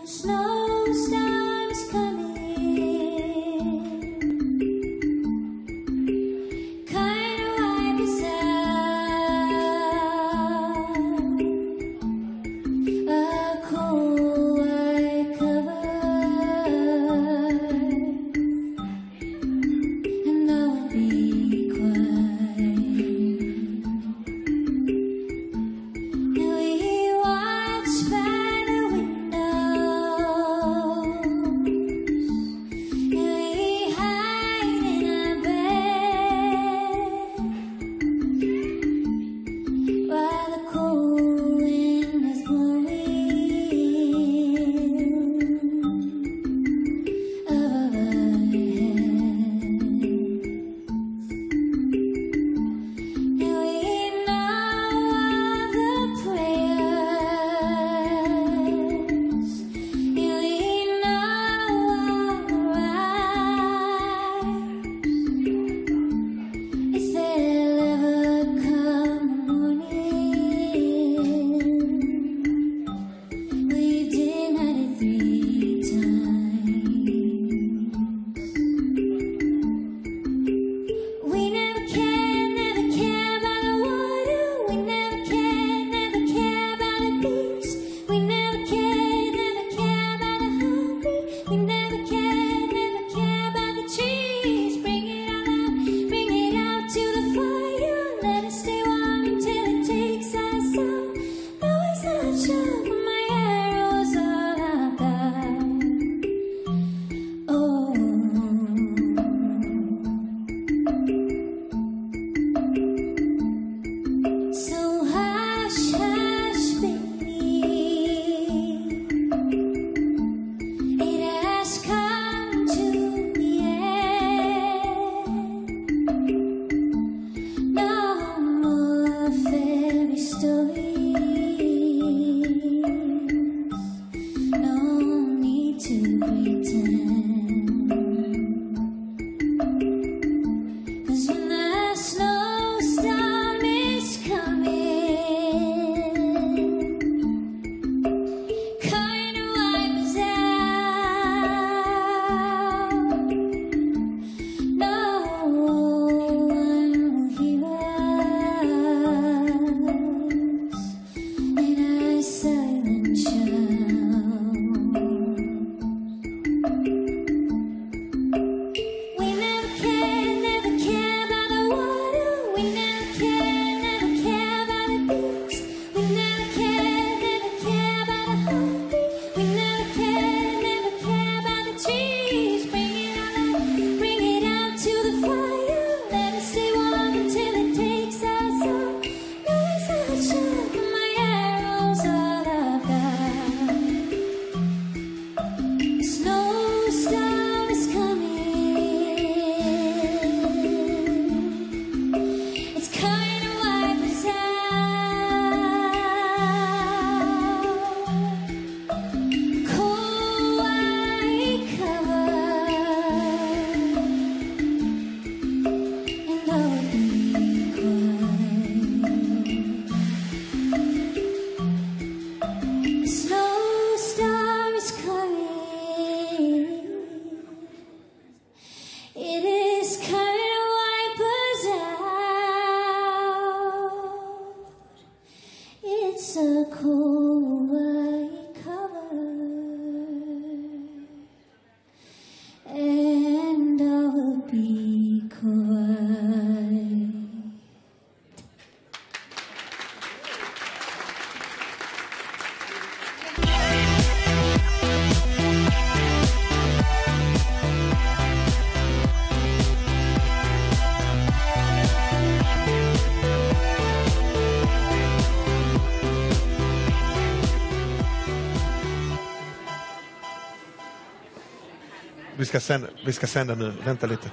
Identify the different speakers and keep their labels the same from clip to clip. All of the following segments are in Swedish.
Speaker 1: Vi ska sända nu. Vänta lite.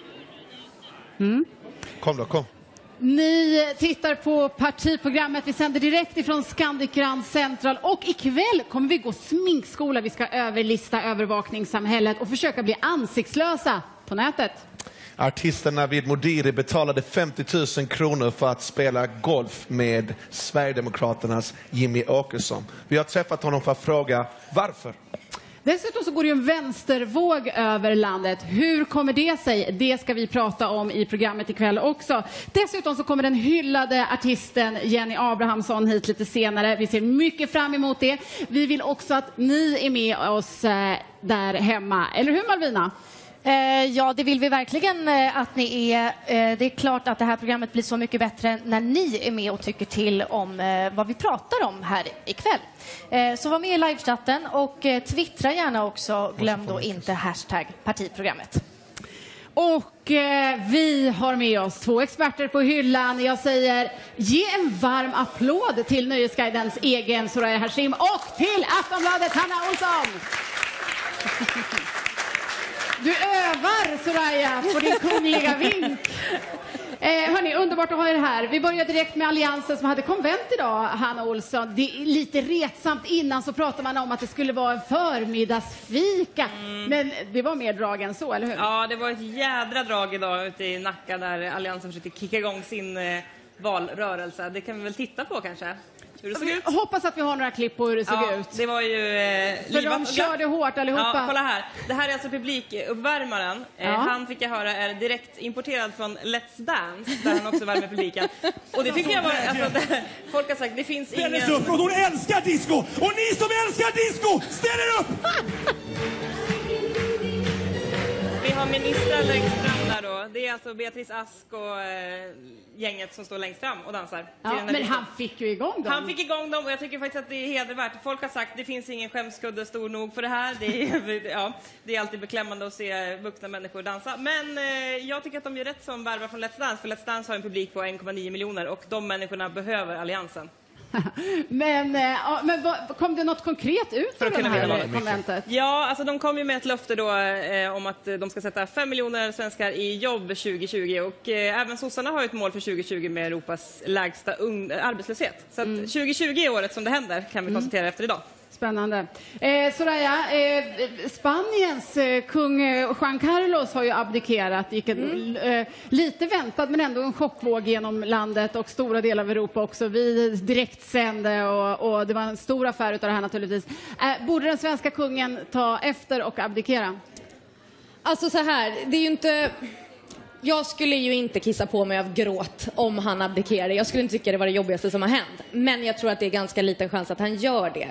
Speaker 1: Kom.
Speaker 2: Ni tittar på partiprogrammet. Vi sänder direkt ifrån Scandic Grand Central. Och ikväll kommer vi gå sminkskola. Vi ska överlista övervakningssamhället och försöka bli ansiktslösa på nätet.
Speaker 1: Artisten Navid Modiri betalade 50 000 kronor för att spela golf med Sverigedemokraternas Jimmy Åkesson. Vi har träffat honom för att fråga varför.
Speaker 2: Dessutom så går det ju en vänstervåg över landet. Hur kommer det sig? Det ska vi prata om i programmet ikväll också. Dessutom så kommer den hyllade artisten Jenny Abrahamsson hit lite senare. Vi ser mycket fram emot det. Vi vill också att ni är med oss där hemma. Eller hur, Malvina?
Speaker 3: Ja, det vill vi verkligen att ni är. Det är klart att det här programmet blir så mycket bättre när ni är med och tycker till om vad vi pratar om här ikväll. Så var med i livechatten och twittra gärna också. Glöm då inte #partiprogrammet.
Speaker 2: Och vi har med oss 2 experter på hyllan. Jag säger ge en varm applåd till Nöjesguidens egen Soraya Hashim och till Aftonbladet Hanna Olsson. Du övar, Soraya, på din kungliga vink. Hörni, underbart att ha er här. Vi börjar direkt med Alliansen som hade konvent idag, Hanna Olsson. Det är lite retsamt. Innan så pratade man om att det skulle vara en förmiddagsfika. Men det var mer drag än så, eller hur?
Speaker 4: Ja, det var ett jädra drag idag ute i Nacka där Alliansen försökte kicka igång sin valrörelse. Det kan vi väl titta på kanske. Hur det såg ut.
Speaker 2: Hoppas att vi har några klipp på hur det såg ut.
Speaker 4: Det var ju
Speaker 2: för de körde hårt allihopa.
Speaker 4: Ja, kolla här. Det här är alltså publikuppvärmaren. Han fick jag höra är direkt importerad från Let's Dance, där han också värmer publiken. Och det tycker jag var, alltså, folk har sagt, det finns ingen...
Speaker 5: Ställ upp, och hon älskar disco! Och ni som älskar disco, ställ er upp!
Speaker 4: Vi har ministrar längst fram där då. Det är alltså Beatrice Ask och gänget som står längst fram och dansar.
Speaker 2: Ja, men han fick ju igång dem.
Speaker 4: Han fick igång dem och jag tycker faktiskt att det är hedervärt. Folk har sagt att det finns ingen skämskudde stor nog för det här. Det är alltid beklämmande att se vuxna människor dansa. Men jag tycker att de gör rätt som värvar från Let's Dance. För Let's Dance har en publik på 1,9 miljoner och de människorna behöver Alliansen.
Speaker 2: Men kom det något konkret ut för det här konventet?
Speaker 4: Ja, alltså de kom ju med ett löfte då om att de ska sätta 5 miljoner svenskar i jobb 2020 och även sossarna har ett mål för 2020 med Europas lägsta arbetslöshet. Så att 2020 är året som det händer, kan vi konstatera efter idag.
Speaker 2: Spännande. Soraya, Spaniens kung Juan Carlos har ju abdikerat. Gick lite väntad men ändå en chockvåg genom landet och stora delar av Europa också. Vi direkt sände och det var en stor affär utav det här naturligtvis. Borde den svenska kungen ta efter och abdikera?
Speaker 6: Alltså så här, det är ju inte... Jag skulle ju inte kissa på mig av gråt om han abdikerade. Jag skulle inte tycka det var det jobbigaste som har hänt. Men jag tror att det är ganska liten chans att han gör det.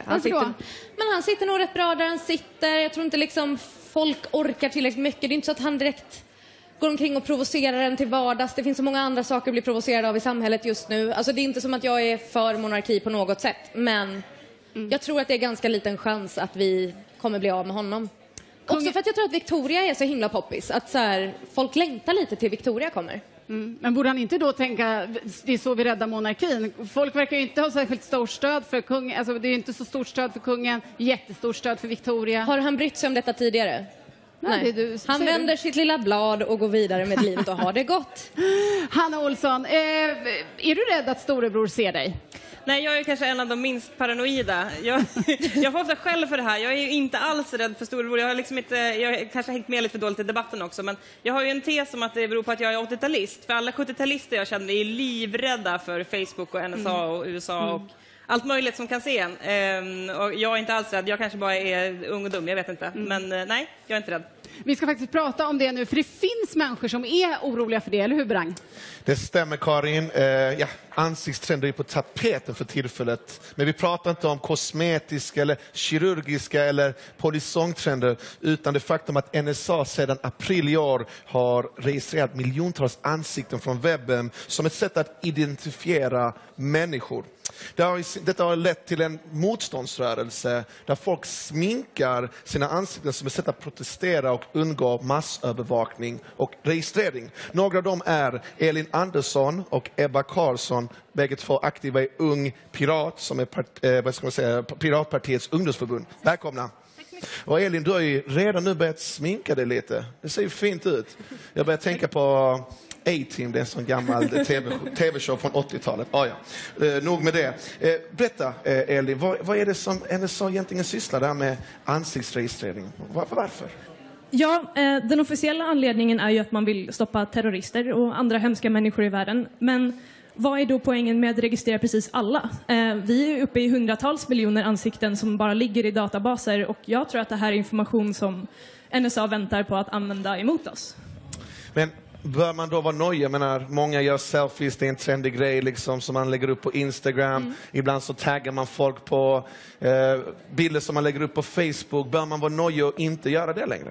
Speaker 6: Han sitter nog rätt bra där han sitter. Jag tror inte liksom folk orkar tillräckligt mycket. Det är inte så att han direkt går omkring och provocerar en till vardags. Det finns så många andra saker att bli provocerad av i samhället just nu. Alltså det är inte som att jag är för monarki på något sätt. Men jag tror att det är ganska liten chans att vi kommer bli av med honom. Också för att jag tror att Victoria är så himla poppis. Att så här, folk längtar lite till Victoria kommer.
Speaker 2: Men borde han inte då tänka, det är så vi räddar monarkin? Folk verkar ju inte ha särskilt stort stöd för kungen. Alltså det är inte så stort stöd för kungen, jättestort stöd för Victoria.
Speaker 6: Har han brytt sig om detta tidigare? Nej. Han vänder sitt lilla blad och går vidare med livet och har det gott.
Speaker 2: Hanna Olsson, är du rädd att storebror ser dig?
Speaker 4: Nej, jag är kanske en av de minst paranoida. Jag får ofta skäll för det här. Jag är ju inte alls rädd för storebror. Jag har kanske hängt med lite för dåligt i debatten också. Men jag har ju en tes om att det beror på att jag är 80-talist. För alla 70-talister jag känner är livrädda för Facebook och NSA och USA och allt möjligt som kan se en. Och jag är inte alls rädd. Jag kanske bara är ung och dum, jag vet inte. Men nej, jag är inte rädd.
Speaker 2: Vi ska faktiskt prata om det nu, för det finns människor som är oroliga för det, eller hur Brang?
Speaker 1: Det stämmer, Karin. Ansiktstrender är på tapeten för tillfället. Men vi pratar inte om kosmetiska eller kirurgiska eller polisongtrender, utan det faktum att NSA sedan april i år har registrerat miljontals ansikten från webben som ett sätt att identifiera människor. Detta har lett till en motståndsrörelse där folk sminkar sina ansikten som ett sätt att protestera och undgå massövervakning och registrering. Några av dem är Elin Andersson och Ebba Karlsson, bägge två aktiva i Ung Pirat som är Piratpartiets ungdomsförbund. Välkomna! Och Elin, du har ju redan nu börjat sminka dig lite. Det ser ju fint ut. Jag börjar tänka på A-Team, det är en sån gammal tv-show från 80-talet. Nog med det. Berätta, Elin, vad är det som NSA egentligen sysslar där med ansiktsregistrering? Varför?
Speaker 7: Ja, den officiella anledningen är ju att man vill stoppa terrorister och andra hemska människor i världen. Men vad är då poängen med att registrera precis alla? Vi är uppe i hundratals miljoner ansikten som bara ligger i databaser, och jag tror att det här är information som NSA väntar på att använda emot oss.
Speaker 1: Men bör man då vara nöjd? Jag menar, många gör selfies, det är en trendig grej liksom, som man lägger upp på Instagram. Ibland så taggar man folk på bilder som man lägger upp på Facebook. Bör man vara nöjd och inte göra det längre?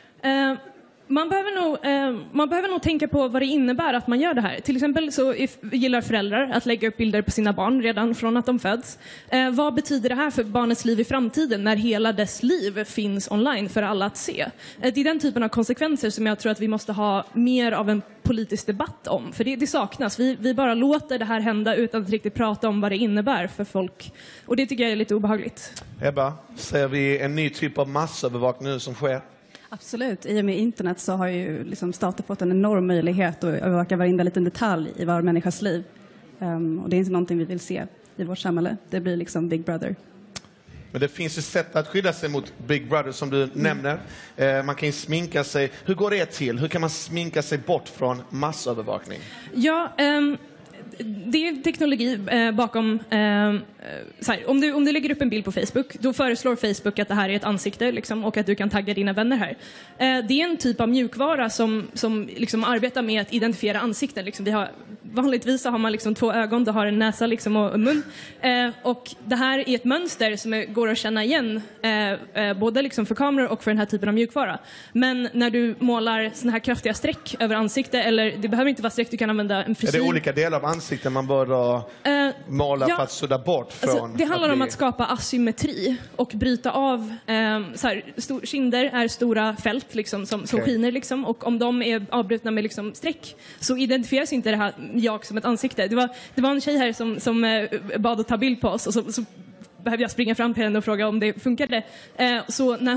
Speaker 7: Man behöver nog tänka på vad det innebär att man gör det här. Till exempel så gillar föräldrar att lägga upp bilder på sina barn redan från att de föds. Vad betyder det här för barnets liv i framtiden när hela dess liv finns online för alla att se? Det är den typen av konsekvenser som jag tror att vi måste ha mer av en politisk debatt om. För det saknas. Vi bara låter det här hända utan att riktigt prata om vad det innebär för folk. Och det tycker jag är lite obehagligt.
Speaker 1: Ebba, ser vi en ny typ av massövervakning nu som sker?
Speaker 8: Absolut. I och med internet så har ju liksom staten fått en enorm möjlighet att övervaka varenda liten detalj i var människas liv. Och det är inte någonting vi vill se i vårt samhälle. Det blir liksom Big Brother.
Speaker 1: Men det finns ju sätt att skydda sig mot Big Brother som du nämner. Man kan ju sminka sig. Hur går det till? Hur kan man sminka sig bort från massövervakning?
Speaker 7: Ja, det är teknologi bakom... så här, om du lägger upp en bild på Facebook, då föreslår Facebook att det här är ett ansikte liksom, och att du kan tagga dina vänner här. Det är en typ av mjukvara som liksom arbetar med att identifiera ansikten. Liksom, vanligtvis har man liksom 2 ögon, du har en näsa liksom, och en mun. Och det här är ett mönster som går att känna igen både liksom för kameror och för den här typen av mjukvara. Men när du målar såna här kraftiga streck över ansikte, eller det behöver inte vara streck, du kan använda en frisyr.
Speaker 1: Är det olika delar av ansikten man bör måla för att sudda bort från?
Speaker 7: Alltså, det handlar om att skapa asymmetri och bryta av kinder är stora fält liksom, som skiner liksom, och om de är avbrutna med liksom, streck så identifieras inte det här jag som ett ansikte. Det var en tjej här som bad att ta bild på oss, och så behövde jag springa fram till henne och fråga om det funkade. Så när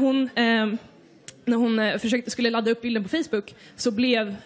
Speaker 7: hon skulle ladda upp bilden på Facebook så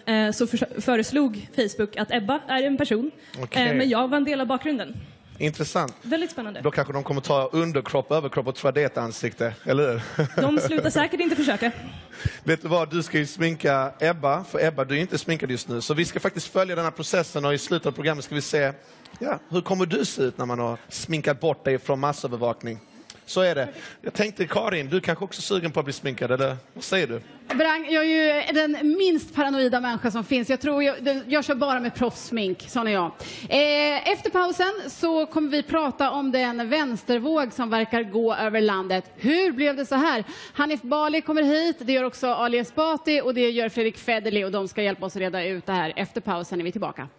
Speaker 7: föreslog Facebook att Ebba är en person, men jag var en del av bakgrunden.
Speaker 1: Intressant.
Speaker 7: Väldigt spännande.
Speaker 1: Då kanske de kommer ta underkropp, överkropp och tro att det är ett ansikte, eller hur?
Speaker 7: De slutar säkert inte försöka.
Speaker 1: Vet du vad, du ska ju sminka Ebba, för Ebba, du är inte sminkad just nu. Så vi ska faktiskt följa den här processen, och i slutet av programmet ska vi se, hur kommer du se ut när man har sminkat bort dig från massövervakning? Så är det. Jag tänkte, Karin, du kanske också sugen på att bli sminkad, eller vad säger du?
Speaker 2: Brang, jag är ju den minst paranoida människa som finns. Jag tror jag kör bara med proffssmink, sån är jag. Efter pausen så kommer vi prata om den vänstervåg som verkar gå över landet. Hur blev det så här? Hanif Bali kommer hit, det gör också Ali Esbati och det gör Fredrik Federley, och de ska hjälpa oss att reda ut det här. Efter pausen är vi tillbaka.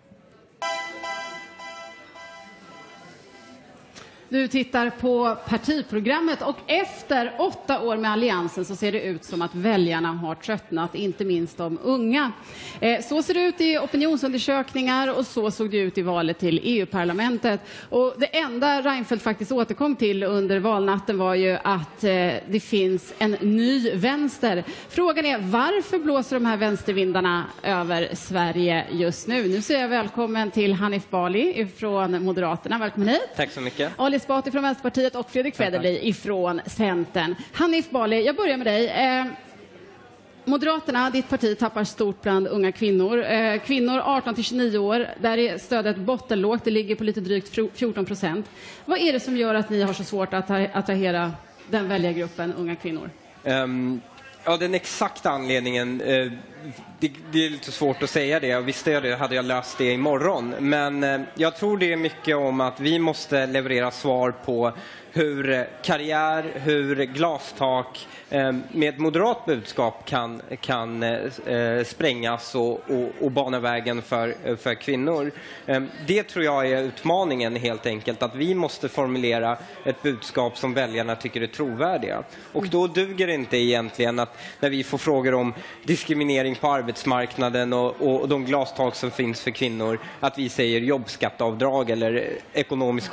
Speaker 2: Du tittar på partiprogrammet, och efter 8 år med Alliansen så ser det ut som att väljarna har tröttnat, inte minst de unga. Så ser det ut i opinionsundersökningar, och så såg det ut i valet till EU-parlamentet. Och det enda Reinfeldt faktiskt återkom till under valnatten var ju att det finns en ny vänster. Frågan är, varför blåser de här vänstervindarna över Sverige just nu? Nu säger jag välkommen till Hanif Bali från Moderaterna. Välkommen hit.
Speaker 9: Tack så mycket.
Speaker 2: Ali Esbati från Vänsterpartiet och Fredrik Federley ifrån Centern. Hanif Bali, jag börjar med dig. Moderaterna, ditt parti, tappar stort bland unga kvinnor. Kvinnor 18-29 år, där är stödet bottenlågt. Det ligger på lite drygt 14%. Vad är det som gör att ni har så svårt att attrahera den väljargruppen unga kvinnor?
Speaker 9: Ja, den exakta anledningen, det är lite svårt att säga det. Visste jag det hade jag löst det imorgon. Men jag tror det är mycket om att vi måste leverera svar på hur karriär, hur glastak med moderat budskap kan sprängas och bana vägen för kvinnor. Det tror jag är utmaningen helt enkelt, att vi måste formulera ett budskap som väljarna tycker är trovärdiga. Och då duger det inte egentligen att när vi får frågor om diskriminering på arbetsmarknaden och de glastak som finns för kvinnor, att vi säger jobbskatteavdrag eller ekonomisk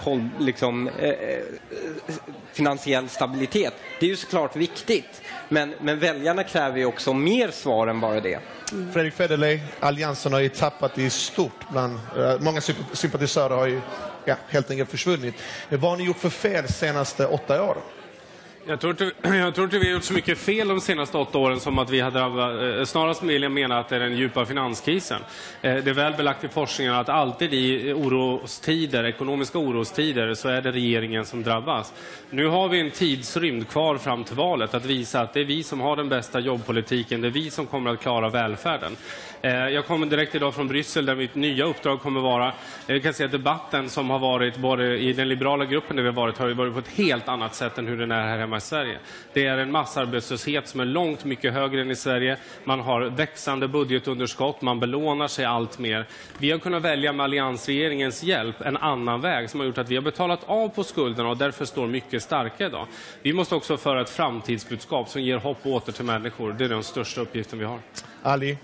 Speaker 9: finansiell stabilitet. Det är ju såklart viktigt, men väljarna kräver ju också mer svar än bara det.
Speaker 1: Fredrik Federley, Alliansen har ju tappat i stort bland många sympatisörer har ju helt enkelt försvunnit. Vad har ni gjort för fel senaste 8 år?
Speaker 10: Jag tror inte vi har gjort så mycket fel de senaste 8 åren som att vi har drabbat, snarast vill jag mena att det är den djupa finanskrisen. Det är väl belagt i forskningen att alltid i orostider, ekonomiska orostider, så är det regeringen som drabbas. Nu har vi en tidsrymd kvar fram till valet att visa att det är vi som har den bästa jobbpolitiken, det är vi som kommer att klara välfärden. Jag kommer direkt idag från Bryssel där mitt nya uppdrag kommer vara, jag kan säga att debatten som har varit både i den liberala gruppen där vi har ju varit på ett helt annat sätt än hur den är här hemma i Sverige. Det är en massarbetslöshet som är långt mycket högre än i Sverige. Man har växande budgetunderskott, man belånar sig allt mer. Vi har kunnat välja med alliansregeringens hjälp en annan väg som har gjort att vi har betalat av på skulderna och därför står mycket starka idag. Vi måste också föra ett framtidsbudskap som ger hopp åter till människor. Det är den största uppgiften vi har.
Speaker 1: Ali?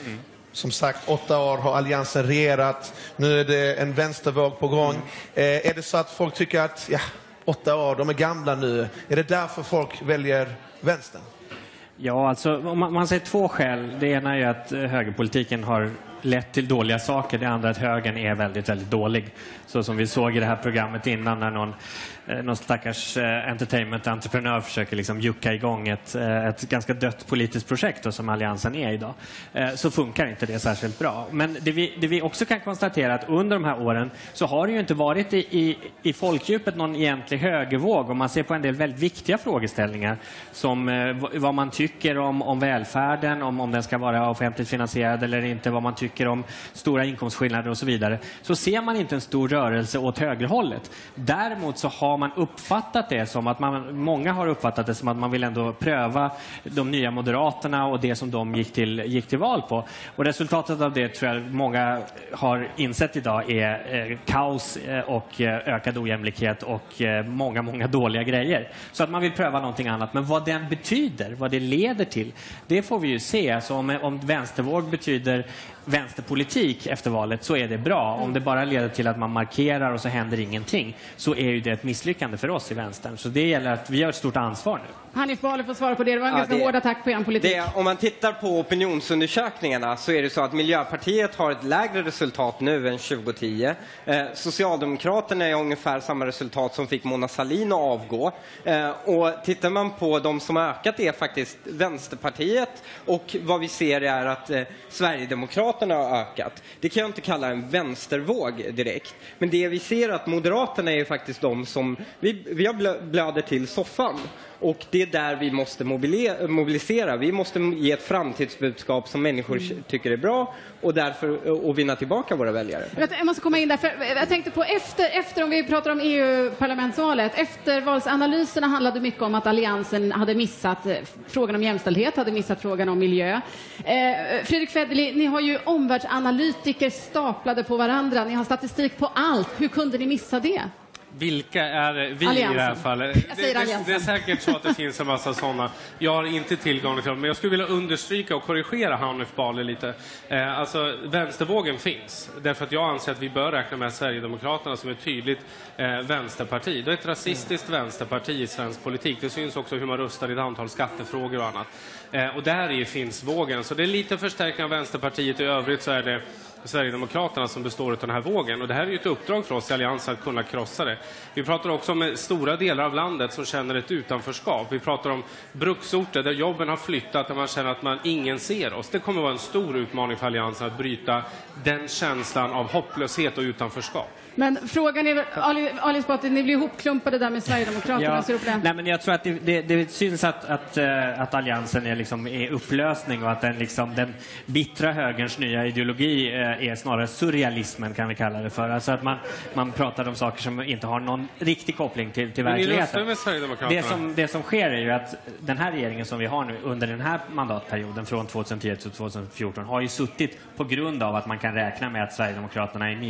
Speaker 1: Som sagt, 8 år har alliansen regerat. Nu är det en vänstervåg på gång. Är det så att folk tycker att 8 år, de är gamla nu? Är det därför folk väljer vänstern?
Speaker 11: Ja, alltså man säger 2 skäl. Det ena är att högerpolitiken har lett till dåliga saker. Det andra är att högern är väldigt, väldigt dålig. Så som vi såg i det här programmet innan när någon stackars entertainment-entreprenör försöker liksom jucka igång ett ganska dött politiskt projekt då, som alliansen är idag. Så funkar inte det särskilt bra. Men det vi också kan konstatera att under de här åren så har det ju inte varit i folkdjupet någon egentlig högervåg. Om man ser på en del väldigt viktiga frågeställningar som vad man tycker om välfärden, om den ska vara offentligt finansierad eller inte, vad man tycker om stora inkomstskillnader och så vidare, så ser man inte en stor rörelse åt högerhållet. Däremot så har man uppfattat det som att många har uppfattat det som att man vill ändå pröva de nya moderaterna och det som de gick till val på. Och resultatet av det tror jag många har insett idag är kaos och ökad ojämlikhet och många dåliga grejer. Så att man vill pröva någonting annat. Men vad den betyder, vad det leder till, det får vi ju se. Alltså om vänstervåg betyder vänsterpolitik efter valet så är det bra. Om det bara leder till att man markerar och så händer ingenting så är ju det ett misslyckande för oss i vänstern. Så det gäller att vi har ett stort ansvar nu.
Speaker 2: Hanif Bali får svara på det. Det var en ganska hård attack på er politik.
Speaker 9: Om man tittar på opinionsundersökningarna så är det så att Miljöpartiet har ett lägre resultat nu än 2010. Socialdemokraterna är ungefär samma resultat som fick Mona Sahlin att avgå. Och tittar man på de som har ökat är faktiskt Vänsterpartiet och vad vi ser är att Sverigedemokraterna har ökat. Det kan jag inte kalla en vänstervåg direkt. Men det vi ser att Moderaterna är faktiskt de som vi har blöder till soffan. Och det är där vi måste mobilisera. Vi måste ge ett framtidsbudskap som människor tycker är bra och vinna tillbaka våra väljare.
Speaker 2: Jag måste komma in där, för jag tänkte på efter om vi pratar om EU-parlamentsvalet, eftervalsanalyserna handlade mycket om att alliansen hade missat frågan om jämställdhet, hade missat frågan om miljö. Fredrik Federley, ni har ju omvärldsanalytiker staplade på varandra, ni har statistik på allt. Hur kunde ni missa det?
Speaker 10: Vilka är vi
Speaker 2: alliansen.
Speaker 10: I det här fallet? Det är säkert så att det finns en massa sådana. Jag har inte tillgång till dem, men jag skulle vilja understryka och korrigera Hanif Bali lite. Alltså, vänstervågen finns. Därför att jag anser att vi bör räkna med Sverigedemokraterna som ett tydligt vänsterparti. Det är ett rasistiskt vänsterparti i svensk politik. Det syns också hur man röstar i ett antal skattefrågor och annat. Och där i finns vågen. Så det är lite förstärkning av Vänsterpartiet. I övrigt så är det Sverigedemokraterna som består av den här vågen. Och det här är ju ett uppdrag för oss i alliansen att kunna krossa det. Vi pratar också om stora delar av landet som känner ett utanförskap. Vi pratar om bruksorter där jobben har flyttat, där man känner att ingen ser oss. Det kommer vara en stor utmaning för alliansen att bryta den känslan av hopplöshet och utanförskap.
Speaker 2: Men frågan är, Ali Esbati, ni blir ihopklumpade där med Sverigedemokraterna.
Speaker 11: Nej, men jag tror att det syns att alliansen är liksom i upplösning och att den bittra högerns nya ideologi är snarare surrealismen, kan vi kalla det för. Alltså att man pratar om saker som inte har någon riktig koppling till verkligheten. Det som sker är ju att den här regeringen som vi har nu under den här mandatperioden från 2010 till 2014 har ju suttit på grund av att man kan räkna med att Sverigedemokraterna i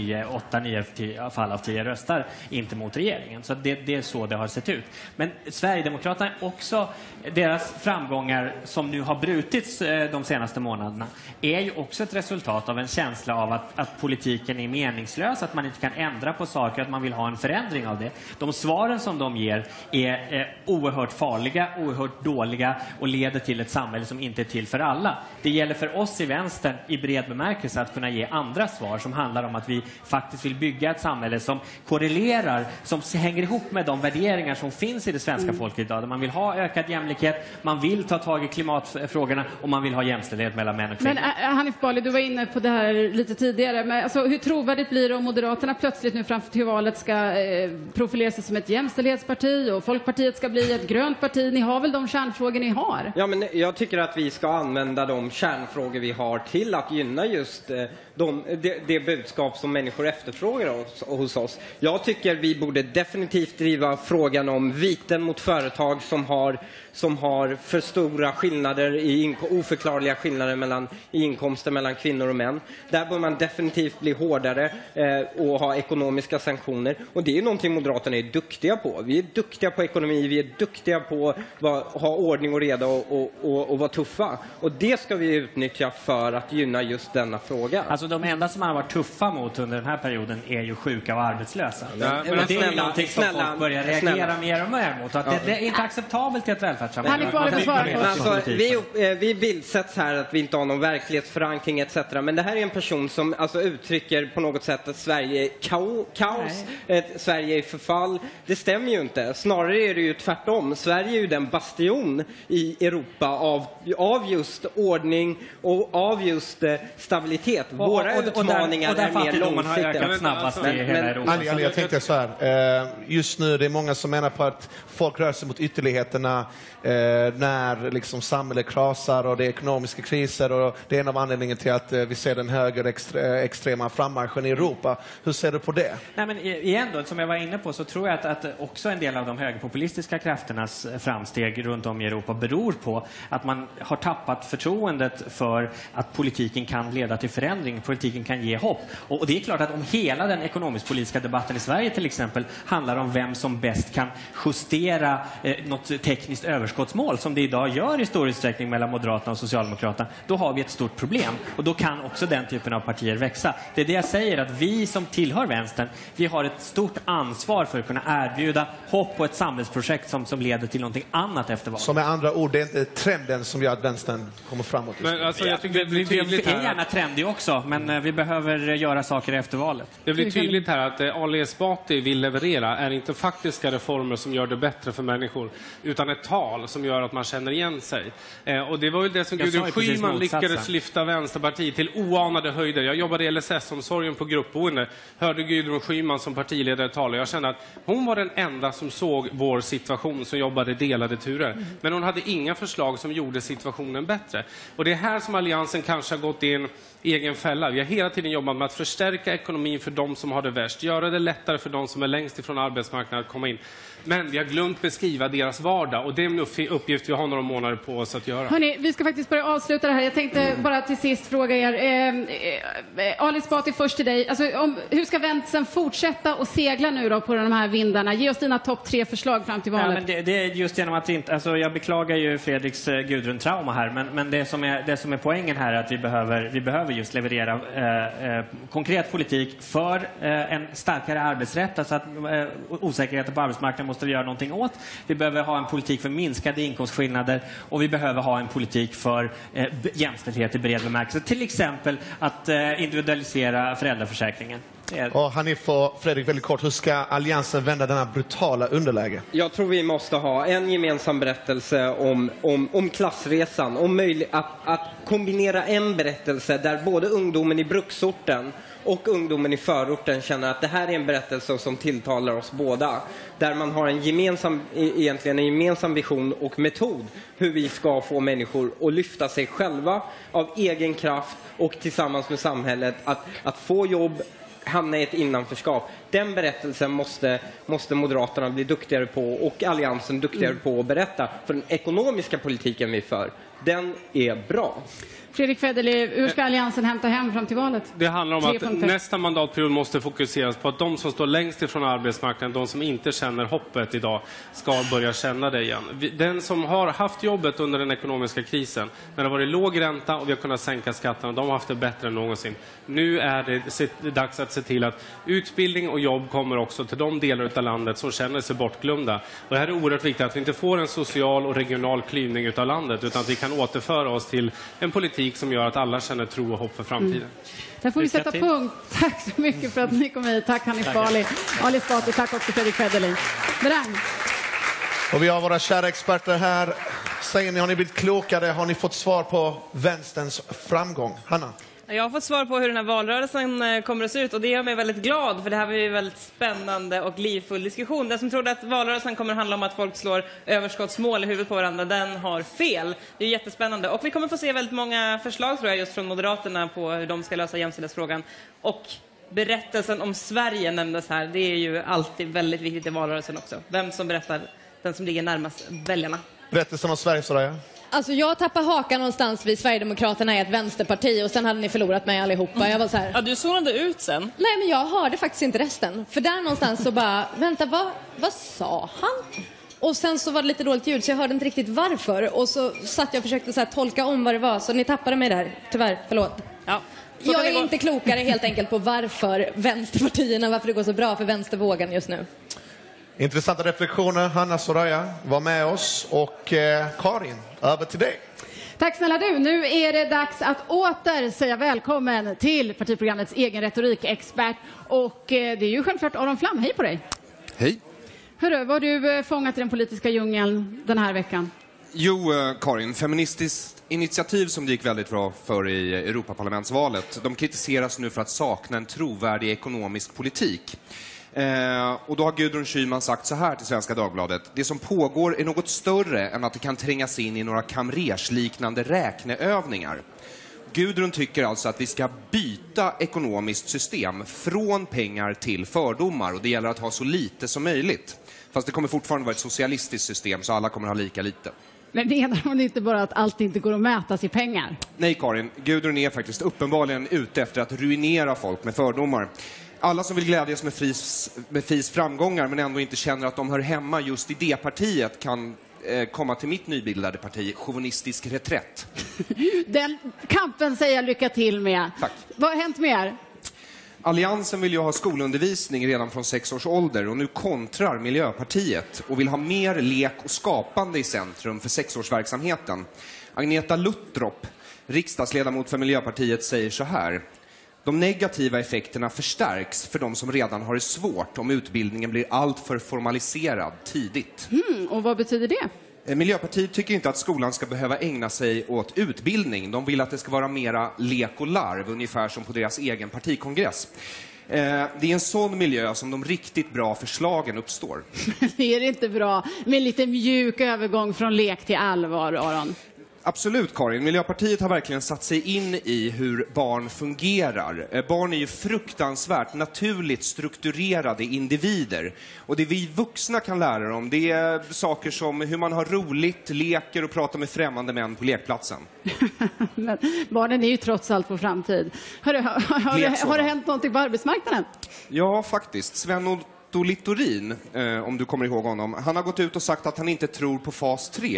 Speaker 11: 9 fall av 10 röstar inte mot regeringen. Så det är så det har sett ut. Men Sverigedemokraterna också, deras framgångar som nu har brutits de senaste månaderna är ju också ett resultat av en känsla av att politiken är meningslös, att man inte kan ändra på saker, att man vill ha en förändring av det. De svaren som de ger är oerhört farliga, oerhört dåliga och leder till ett samhälle som inte är till för alla. Det gäller för oss i vänstern i bred bemärkelse att kunna ge andra svar som handlar om att vi faktiskt vill bygga ett samhälle som korrelerar, som hänger ihop med de värderingar som finns i det svenska folket idag. Där man vill ha ökad jämlikhet, man vill ta tag i klimatfrågorna och man vill ha jämställdhet mellan män och kvinnor.
Speaker 2: Men Hanif Bali, du var inne på det här lite tidigare. Men alltså, hur trovärdigt blir det om Moderaterna plötsligt nu framför till valet ska profilera sig som ett jämställdhetsparti och Folkpartiet ska bli ett grönt parti? Ni har väl de kärnfrågor ni har?
Speaker 9: Ja, men jag tycker att vi ska använda de kärnfrågor vi har till att gynna just det budskap som människor efterfrågar hos oss. Jag tycker vi borde definitivt driva frågan om viten mot företag som har för stora skillnader oförklarliga skillnader i inkomster mellan kvinnor och män. Där bör man definitivt bli hårdare och ha ekonomiska sanktioner. Och det är någonting Moderaterna är duktiga på. Vi är duktiga på ekonomi, vi är duktiga på att ha ordning och reda och vara tuffa. Och det ska vi utnyttja för att gynna just denna fråga.
Speaker 11: Alltså de enda som har varit tuffa mot under den här perioden är ju sjuka och arbetslösa.
Speaker 9: Men
Speaker 11: det är någonting som folk börjar reagera mer och mer mot. Att det är inte acceptabelt i ett välfärdssamhälle.
Speaker 9: Vi bildsätts här att vi inte har någon verklighetsförankring etc. Men det här är en person som alltså uttrycker på något sätt att Sverige är kaos, Sverige är förfall. Det stämmer ju inte. Snarare är det ju tvärtom. Sverige är ju den bastion i Europa av just ordning och av just stabilitet. Våra utmaningar är mer långsiktiga.
Speaker 11: Snabbast i hela Europa.
Speaker 1: Ali, jag tänkte så här. Just nu det är många som menar på att folk rör sig mot ytterligheterna när liksom samhället krasar och det är ekonomiska kriser, och det är en av anledningarna till att vi ser den högerextrema frammarschen i Europa. Hur ser du på det?
Speaker 11: Nej, men igen då, som jag var inne på, så tror jag att också en del av de högerpopulistiska krafternas framsteg runt om i Europa beror på att man har tappat förtroendet för att politiken kan leda till förändring, politiken kan ge hopp. Och det är klart att om hela den ekonomisk-politiska debatten i Sverige till exempel handlar om vem som bäst kan justera något tekniskt överskottsmål, som det idag gör i stor utsträckning mellan Moderaterna och Socialdemokraterna, då har vi ett stort problem. Och då kan också den typen av partier växa. Det är det jag säger, att vi som tillhör vänstern, vi har ett stort ansvar för att kunna erbjuda hopp på ett samhällsprojekt som leder till någonting annat efter valet.
Speaker 1: Som med andra ord, det är inte trenden som gör att vänstern kommer framåt.
Speaker 10: Men alltså, jag tycker det blir tydligt
Speaker 11: här. Vi är gärna trendig också, men vi behöver göra saker efter valet.
Speaker 10: Det blir tydligt här att Ali Esbati vill leverera är inte faktiska reformer som gör det bättre för människor, utan ett tal som gör att man känner igen sig. Och det var ju det som Gudrun Schyman lyckades lyfta Vänsterpartiet till oanade höjder. Jag jobbade i LSS-omsorgen på gruppboende. Hörde Gudrun Schyman som partiledare tala. Jag kände att hon var den enda som såg vår situation, som jobbade delade turer. Men hon hade inga förslag som gjorde situationen bättre. Och det är här som Alliansen kanske har gått in egen fälla. Vi har hela tiden jobbat med att förstärka ekonomin för de som har det värst. Göra det lättare för de som är längst ifrån arbetsmarknaden att komma in. Men vi har glömt beskriva deras vardag, och det är en uppgift vi har några månader på oss att göra.
Speaker 2: Hörrni, vi ska faktiskt börja avsluta det här. Jag tänkte bara till sist fråga er. Ali Esbati, först till dig. Alltså, hur ska vänstern fortsätta och segla nu då på de här vindarna? Ge oss dina topp 3 förslag fram till valet.
Speaker 11: Ja, men det är just genom att inte... Alltså, jag beklagar ju Fredriks Gudrun-trauma här, men det som är poängen här är att vi behöver just leverera konkret politik för en starkare arbetsrätt, alltså att osäkerheten på arbetsmarknaden måste vi göra någonting åt. Vi behöver ha en politik för minskade inkomstskillnader, och vi behöver ha en politik för jämställdhet i bred bemärkelse. Till exempel att individualisera föräldraförsäkringen.
Speaker 1: Och Hanif och Fredrik, väldigt kort, hur ska Alliansen vända denna brutala underläge?
Speaker 9: Jag tror vi måste ha en gemensam berättelse om klassresan, om att kombinera en berättelse där både ungdomen i bruksorten och ungdomen i förorten känner att det här är en berättelse som tilltalar oss båda. Där man har en gemensam vision och metod hur vi ska få människor att lyfta sig själva av egen kraft och tillsammans med samhället att få jobb, hamna i ett innanförskap. Den berättelsen måste Moderaterna bli duktigare på, och Alliansen duktigare på att berätta. För den ekonomiska politiken vi för, den är bra.
Speaker 2: Fredrik Federley, hur ska Alliansen hämta hem fram till valet?
Speaker 10: Det handlar om att nästa mandatperiod måste fokuseras på att de som står längst ifrån arbetsmarknaden, de som inte känner hoppet idag, ska börja känna det igen. Den som har haft jobbet under den ekonomiska krisen, när det har varit låg ränta och vi har kunnat sänka skatterna, de har haft det bättre än någonsin. Nu är det dags att se till att utbildning och jobb kommer också till de delar av landet som känner sig bortglömda. Och det här är oerhört viktigt att vi inte får en social och regional klyvning av landet, utan att vi kan återföra oss till en politik som gör att alla känner tro och hopp för framtiden.
Speaker 2: Där får vi sätta punkt. Tack så mycket för att ni kom hit. Tack Hanif Bali, Ali Esbati, tack också Fredrik Federley. Berang.
Speaker 1: Och vi har våra kära experter här. Säger ni, har ni blivit klokare? Har ni fått svar på vänsterns framgång? Hanna?
Speaker 4: Jag har fått svar på hur den här valrörelsen kommer att se ut, och det gör mig väldigt glad, för det här var ju en väldigt spännande och livfull diskussion. Den som trodde att valrörelsen kommer att handla om att folk slår överskottsmål i huvudet på varandra, den har fel. Det är jättespännande, och vi kommer få se väldigt många förslag, tror jag, just från Moderaterna på hur de ska lösa jämställdhetsfrågan. Och berättelsen om Sverige nämndes här. Det är ju alltid väldigt viktigt i valrörelsen också. Vem som berättar, den som ligger närmast väljarna.
Speaker 1: Berättelsen om Sverige, Soraya?
Speaker 6: Alltså jag tappar hakan någonstans vid Sverigedemokraterna är ett vänsterparti och sen hade ni förlorat mig allihopa. Jag var så här.
Speaker 4: Ja, du zonade ut sen.
Speaker 6: Nej, men jag hörde faktiskt inte resten. För där någonstans så bara, vänta, vad sa han? Och sen så var det lite dåligt ljud så jag hörde inte riktigt varför. Och så satt jag och försökte så här, tolka om vad det var. Så ni tappade mig där, tyvärr, förlåt.
Speaker 4: Ja.
Speaker 6: Jag är inte klokare helt enkelt på varför vänsterpartierna, varför det går så bra för vänstervågen just nu.
Speaker 1: Intressanta reflektioner. Hanna, Soraya var med oss, och Karin, över till dig.
Speaker 2: Tack snälla du. Nu är det dags att åter säga välkommen till partiprogrammets egen retorikexpert. Och det är ju självklart Aron Flam. Hej på dig.
Speaker 12: Hej.
Speaker 2: Hörru, vad har du fångat i den politiska djungeln den här veckan?
Speaker 12: Jo, Karin, Feministiskt initiativ som det gick väldigt bra för i Europaparlamentsvalet, de kritiseras nu för att sakna en trovärdig ekonomisk politik. Och då har Gudrun Schyman sagt så här till Svenska Dagbladet: det som pågår är något större än att det kan trängas in i några kamrersliknande räkneövningar. Gudrun tycker alltså att vi ska byta ekonomiskt system från pengar till fördomar, och det gäller att ha så lite som möjligt. Fast det kommer fortfarande vara ett socialistiskt system, så alla kommer ha lika lite.
Speaker 2: Men menar hon inte bara att allt inte går att mätas i pengar?
Speaker 12: Nej, Karin. Gudrun är faktiskt uppenbarligen ute efter att ruinera folk med fördomar. Alla som vill glädjas med FIs framgångar men ändå inte känner att de hör hemma just i det partiet kan komma till mitt nybildade parti, Chauvinistisk reträtt.
Speaker 2: Den kampen säger jag lycka till med.
Speaker 12: Tack.
Speaker 2: Vad har hänt med er?
Speaker 12: Alliansen vill ju ha skolundervisning redan från 6 års ålder, och nu kontrar Miljöpartiet och vill ha mer lek och skapande i centrum för 6-årsverksamheten. Agneta Luttrop, riksdagsledamot för Miljöpartiet, säger så här: de negativa effekterna förstärks för de som redan har det svårt om utbildningen blir alltför formaliserad tidigt.
Speaker 2: Och vad betyder det?
Speaker 12: Miljöpartiet tycker inte att skolan ska behöva ägna sig åt utbildning. De vill att det ska vara mera lek och larv, ungefär som på deras egen partikongress. Det är en sån miljö som de riktigt bra förslagen uppstår.
Speaker 2: Det är inte bra med lite mjuk övergång från lek till allvar, Aron.
Speaker 12: Absolut, Karin. Miljöpartiet har verkligen satt sig in i hur barn fungerar. Barn är ju fruktansvärt naturligt strukturerade individer. Och det vi vuxna kan lära dem, det är saker som hur man har roligt, leker och pratar med främmande män på lekplatsen.
Speaker 2: Men barnen är ju trots allt på framtid. Har det hänt någonting på arbetsmarknaden?
Speaker 12: Ja, faktiskt. Sven Otto Littorin, om du kommer ihåg honom, han har gått ut och sagt att han inte tror på fas 3.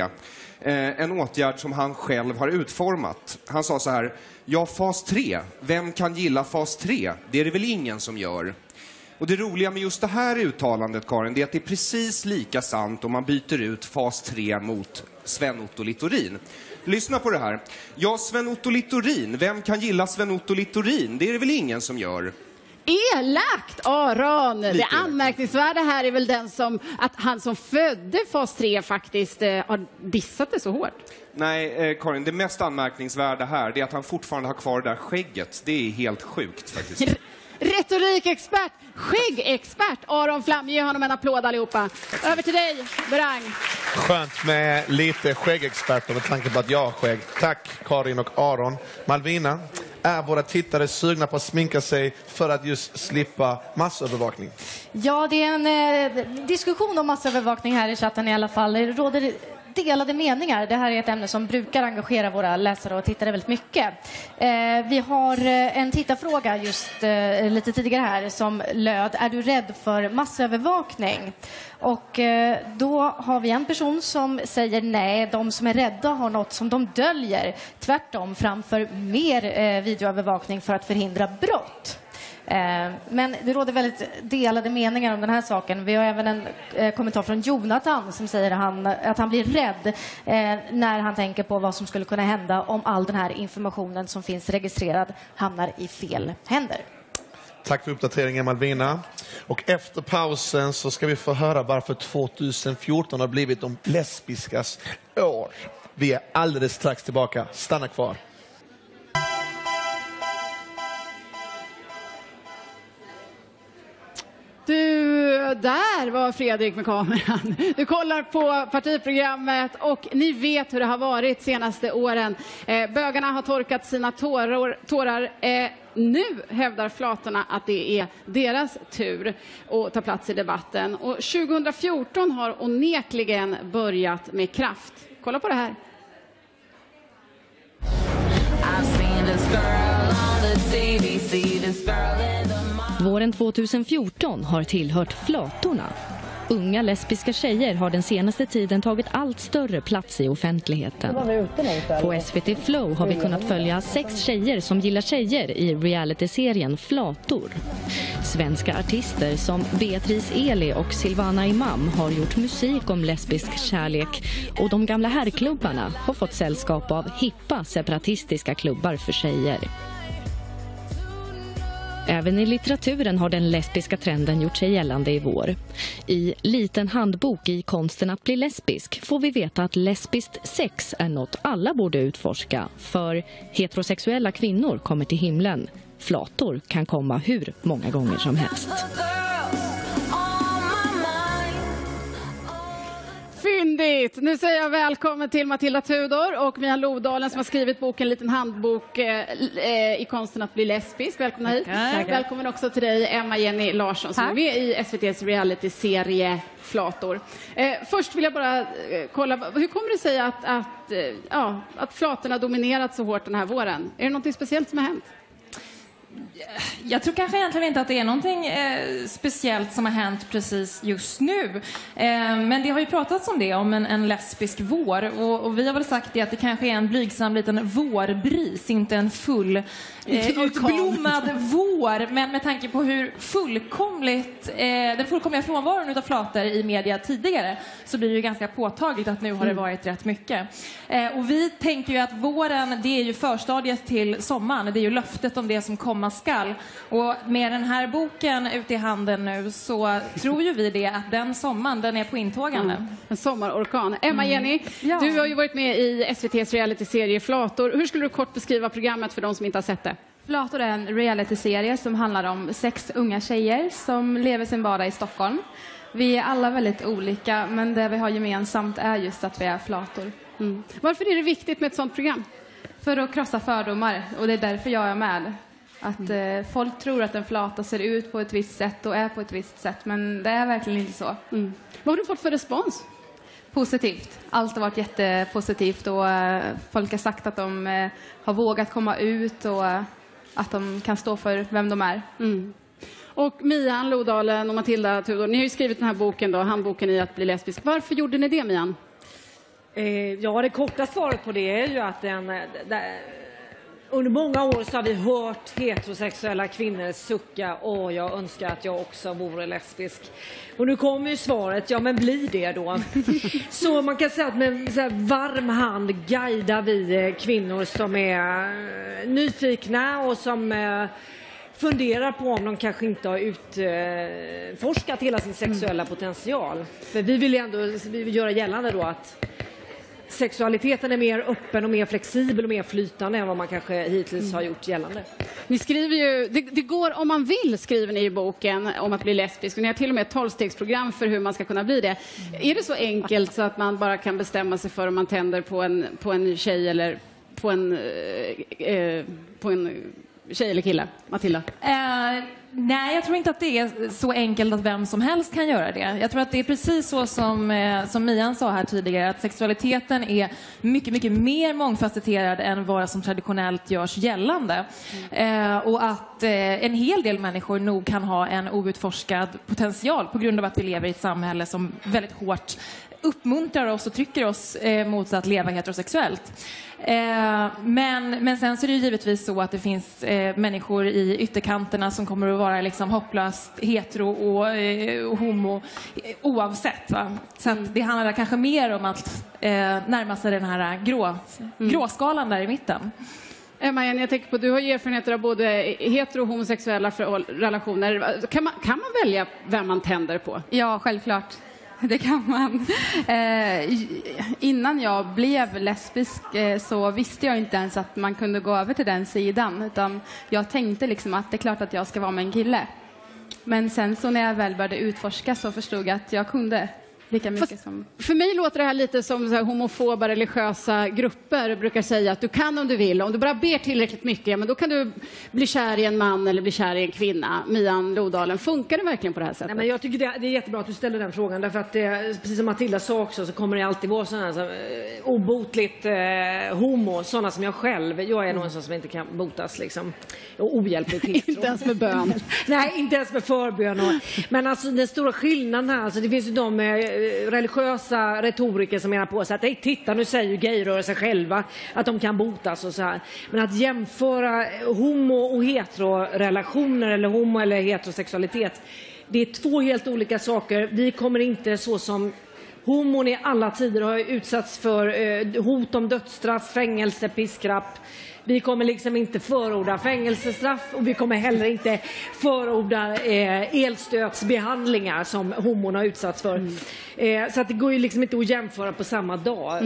Speaker 12: En åtgärd som han själv har utformat. Han sa så här: ja, fas 3, vem kan gilla fas 3? Det är det väl ingen som gör. Och det roliga med just det här uttalandet, Karin, det är att det är precis lika sant om man byter ut fas 3 mot Sven Otto Littorin. Lyssna på det här. Ja, Sven Otto Littorin, vem kan gilla Sven Otto Littorin? Det är det väl ingen som gör.
Speaker 2: Elakt, Aron. Det anmärkningsvärda här är väl att han som födde fas 3 faktiskt har dissat det så hårt.
Speaker 12: Nej, Karin, det mest anmärkningsvärda här är att han fortfarande har kvar det där skägget. Det är helt sjukt faktiskt.
Speaker 2: Retorikexpert, skäggexpert Aron Flam. Ge honom en applåd allihopa. Över till dig, Berang.
Speaker 1: Skönt med lite skäggexperter med tanke på att jag har skägg. Tack Karin och Aron. Malvina, är våra tittare sugna på att sminka sig för att just slippa massövervakning?
Speaker 3: Ja, det är en diskussion om massövervakning här i chatten i alla fall. Det råder delade meningar. Det här är ett ämne som brukar engagera våra läsare och tittare väldigt mycket. Vi har en tittarfråga just lite tidigare här som löd: är du rädd för massövervakning? Och då har vi en person som säger nej, de som är rädda har något som de döljer. Tvärtom, framför mer videoövervakning för att förhindra brott. Men det råder väldigt delade meningar om den här saken. Vi har även en kommentar från Jonathan som säger att han blir rädd när han tänker på vad som skulle kunna hända om all den här informationen som finns registrerad hamnar i fel händer.
Speaker 1: Tack för uppdateringen, Malvina. Och efter pausen så ska vi få höra varför 2014 har blivit de lesbiskas år. Vi är alldeles strax tillbaka. Stanna kvar.
Speaker 2: Där var Fredrik med kameran. Du kollar på partiprogrammet och ni vet hur det har varit senaste åren. Bögarna har torkat sina tårar. Nu hävdar flatorna att det är deras tur att ta plats i debatten. Och 2014 har onekligen börjat med kraft. Kolla på det här.
Speaker 13: Våren 2014 har tillhört flatorna. Unga lesbiska tjejer har den senaste tiden tagit allt större plats i offentligheten. På SVT Flow har vi kunnat följa 6 tjejer som gillar tjejer i realityserien Flator. Svenska artister som Beatrice Eli och Silvana Imam har gjort musik om lesbisk kärlek och de gamla herrklubbarna har fått sällskap av hippa separatistiska klubbar för tjejer. Även i litteraturen har den lesbiska trenden gjort sig gällande i vår. I Liten handbok i konsten att bli lesbisk får vi veta att lesbiskt sex är något alla borde utforska. För heterosexuella kvinnor kommer till himlen. Flator kan komma hur många gånger som helst.
Speaker 2: Fyndigt! Nu säger jag välkommen till Matilda Tudor och Mia Lodalen som har skrivit boken Liten handbok i konsten att bli lesbisk. Välkomna hit.
Speaker 14: Tack.
Speaker 2: Välkommen också till dig, Emma-Jenny Larsson, som är med i SVT:s reality-serie Flator. Först vill jag bara kolla, hur kommer det sig att flatorna dominerat så hårt den här våren? Är det något speciellt som har hänt?
Speaker 14: Jag tror kanske egentligen inte att det är någonting speciellt som har hänt precis just nu. Men det har ju pratats om det, om en lesbisk vår. Och vi har väl sagt det att det kanske är en blygsam liten vårbris, inte en full utblommad vår. Men med tanke på hur den fullkomliga frånvaron av flator i media tidigare, så blir det ju ganska påtagligt att nu har det varit rätt mycket. Och vi tänker ju att våren, det är ju förstadiet till sommaren. Det är ju löftet om det som komma skall. Och med den här boken ute i handen nu så tror ju vi det att den sommaren, den är på intågande.
Speaker 2: En sommarorkan. Emma-Jenny, du har ju varit med i SVT:s reality-serie Flator. Hur skulle du kort beskriva programmet för de som inte har sett det?
Speaker 15: Flator är en reality-serie som handlar om 6 unga tjejer som lever sin vardag i Stockholm. Vi är alla väldigt olika, men det vi har gemensamt är just att vi är flator.
Speaker 2: Varför är det viktigt med ett sånt program?
Speaker 15: För att krossa fördomar, och det är därför jag är med. Att folk tror att en flata ser ut på ett visst sätt och är på ett visst sätt, men det är verkligen inte så.
Speaker 2: Vad har du fått för respons?
Speaker 15: Positivt. Allt har varit jättepositivt och folk har sagt att de har vågat komma ut och att de kan stå för vem de är.
Speaker 2: Och Mia Lodalen och Matilda Tudor, ni har ju skrivit den här boken då, handboken i att bli lesbisk. Varför gjorde ni det, Mian?
Speaker 16: Ja, det korta svaret på det är ju att under många år så har vi hört heterosexuella kvinnor sucka, jag önskar att jag också vore lesbisk. Och nu kommer ju svaret, ja men blir det då? Så man kan säga att med så här varm hand guidar vi kvinnor som är nyfikna och som funderar på om de kanske inte har utforskat hela sin sexuella potential. För vi vill göra gällande då att sexualiteten är mer öppen och mer flexibel och mer flytande än vad man kanske hittills har gjort gällande.
Speaker 2: Ni skriver ju, det går om man vill, skriver ni i boken, om att bli lesbisk. Och ni har till och med ett 12-stegsprogram för hur man ska kunna bli det. Är det så enkelt så att man bara kan bestämma sig för om man tänder på en tjej eller på en tjej eller kille? Matilda?
Speaker 14: Nej, jag tror inte att det är så enkelt att vem som helst kan göra det. Jag tror att det är precis så som Mian sa här tidigare, att sexualiteten är mycket, mycket mer mångfacetterad än vad som traditionellt görs gällande. Och att en hel del människor nog kan ha en outforskad potential på grund av att vi lever i ett samhälle som väldigt hårt uppmuntrar oss och trycker oss mot att leva heterosexuellt. Men sen så är det ju givetvis så att det finns människor i ytterkanterna som kommer att vara liksom hopplöst hetero och homo oavsett. Va? Så att det handlar kanske mer om att närma sig den här gråskalan där i mitten.
Speaker 2: Emma, jag tänker på, du har ju erfarenheter av både hetero och homosexuella relationer. Kan man välja vem man tänder på?
Speaker 15: Ja, självklart. Det kan man. Innan jag blev lesbisk så visste jag inte ens att man kunde gå över till den sidan. Utan jag tänkte liksom att det är klart att jag ska vara med en kille. Men sen så när jag väl började utforska så förstod jag att jag kunde lika mycket som...
Speaker 2: För mig låter det här lite som så här homofoba religiösa grupper brukar säga att du kan om du vill. Om du bara ber tillräckligt mycket, men då kan du bli kär i en man eller bli kär i en kvinna. Mian Lodalen, funkar det verkligen på det här sättet?
Speaker 16: Nej, men jag tycker det är jättebra att du ställer den frågan. Därför att precis som Matilda sa också, så kommer det alltid vara sådana här obotligt homo. Sådana som jag själv. Jag är nog en sån som inte kan botas liksom. Och ohjälpligt hetero.
Speaker 2: Inte ens med bön.
Speaker 16: Nej, inte ens med förbön. Men alltså den stora skillnaden här, alltså, det finns ju de religiösa retoriker som menar på sig att nej, titta, nu säger ju gayrörelsen själva att de kan botas och så här. Men att jämföra homo- och heterorelationer eller homo- eller heterosexualitet, det är två helt olika saker. Vi kommer inte så som homon i alla tider har utsatts för hot om dödsstraff, fängelse, piskrapp. Vi kommer liksom inte förorda fängelsestraff och vi kommer heller inte förorda elstötsbehandlingar som homon har utsatts för. Så att det går ju liksom inte att jämföra på samma dag.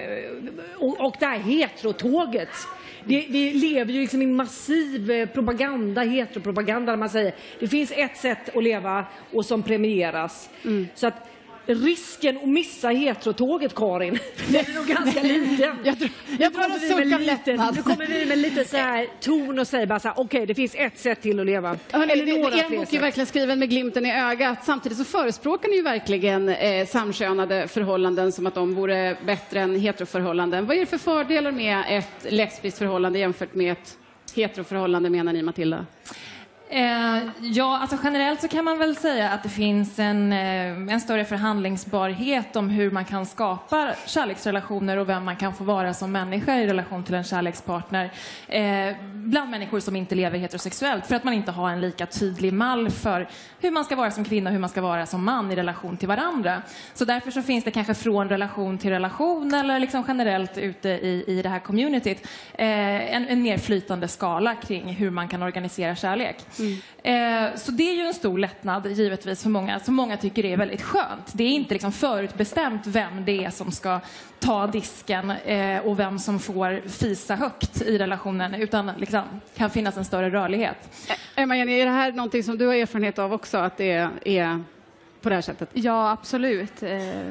Speaker 16: Och det här heterotåget. Vi lever ju liksom i en massiv propaganda, heteropropaganda, där man säger det finns ett sätt att leva och som premieras. Så att risken att missa heterotåget, Karin, det är nog ganska liten.
Speaker 2: Jag tror att
Speaker 16: nu kommer vi med lite så här ton och säger bara så här, okej, det finns ett sätt till att leva.
Speaker 2: Er bok är verkligen skriven med glimten i ögat. Samtidigt så förespråkar ni ju verkligen samkönade förhållanden som att de vore bättre än heteroförhållanden. Vad är det för fördelar med ett lesbiskt förhållande jämfört med ett heteroförhållande, menar ni, Matilda?
Speaker 14: Ja, alltså generellt så kan man väl säga att det finns en större förhandlingsbarhet om hur man kan skapa kärleksrelationer och vem man kan få vara som människa i relation till en kärlekspartner bland människor som inte lever heterosexuellt, för att man inte har en lika tydlig mall för hur man ska vara som kvinna och hur man ska vara som man i relation till varandra. Så därför så finns det kanske från relation till relation eller liksom generellt ute i det här communityt en mer flytande skala kring hur man kan organisera kärlek. Så det är ju en stor lättnad givetvis för många, som många tycker är väldigt skönt. Det är inte liksom förutbestämt vem det är som ska ta disken och vem som får fisa högt i relationen, utan liksom kan finnas en större rörlighet.
Speaker 2: Emma, Jenny, är det här någonting som du har erfarenhet av också, att det är på det här sättet?
Speaker 15: Ja, absolut.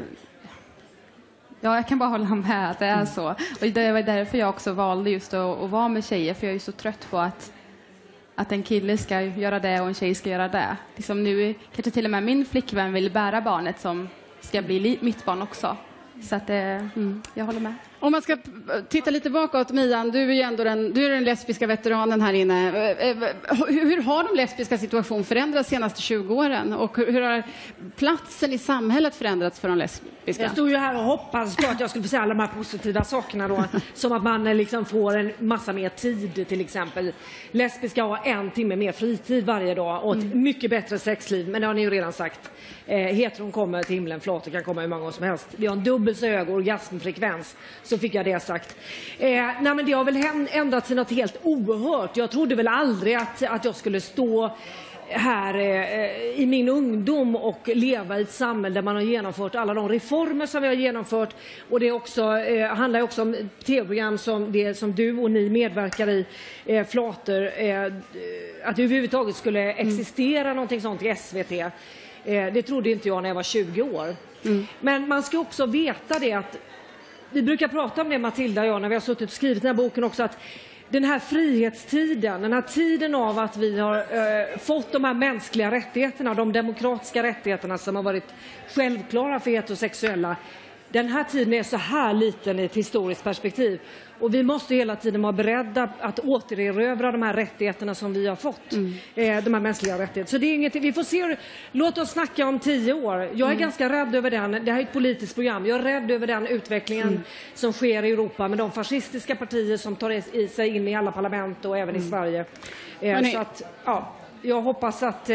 Speaker 15: Ja, jag kan bara hålla med att det är så. Och det var därför jag också valde just att vara med tjejer, för jag är så trött på att en kille ska göra det och en tjej ska göra det. Liksom nu kanske till och med min flickvän vill bära barnet som ska bli mitt barn också. Så att jag håller med.
Speaker 2: Om man ska titta lite bakåt, Mian, du är ju ändå den lesbiska veteranen här inne. Hur har de lesbiska situation förändrats de senaste 20 åren? Och hur har platsen i samhället förändrats för de lesbiska?
Speaker 16: Jag stod ju här och hoppades på att jag skulle få säga alla de här positiva sakerna då. Som att man liksom får en massa mer tid till exempel. Lesbiska har 1 timme mer fritid varje dag och ett mycket bättre sexliv. Men det har ni ju redan sagt. Heteron kommer till himlen, flator kan komma hur många gånger som helst. Vi har en dubbelt så hög orgasmfrekvens. Så fick jag det sagt. Nej, men det har väl ändrat sig något helt oerhört. Jag trodde väl aldrig att jag skulle stå här i min ungdom och leva i ett samhälle där man har genomfört alla de reformer som vi har genomfört. Och det är också, handlar också om tv-program som det som du och ni medverkar i, Flator, att det överhuvudtaget skulle existera någonting sånt i SVT. Det trodde inte jag när jag var 20 år. Men man ska också veta det att vi brukar prata om det, Matilda och jag, när vi har suttit och skrivit den här boken också, att den här frihetstiden, den här tiden av att vi har fått de här mänskliga rättigheterna, de demokratiska rättigheterna som har varit självklara för heterosexuella, den här tiden är så här liten i ett historiskt perspektiv. Och vi måste hela tiden vara beredda att återerövra de här rättigheterna som vi har fått. De här mänskliga rättigheterna. Så det är inget, vi får se, låt oss snacka om 10 år. Jag är ganska rädd över den, det här är ett politiskt program. Jag är rädd över den utvecklingen som sker i Europa med de fascistiska partier som tar i sig in i alla parlament och även i Sverige. Så att, ja. jag hoppas att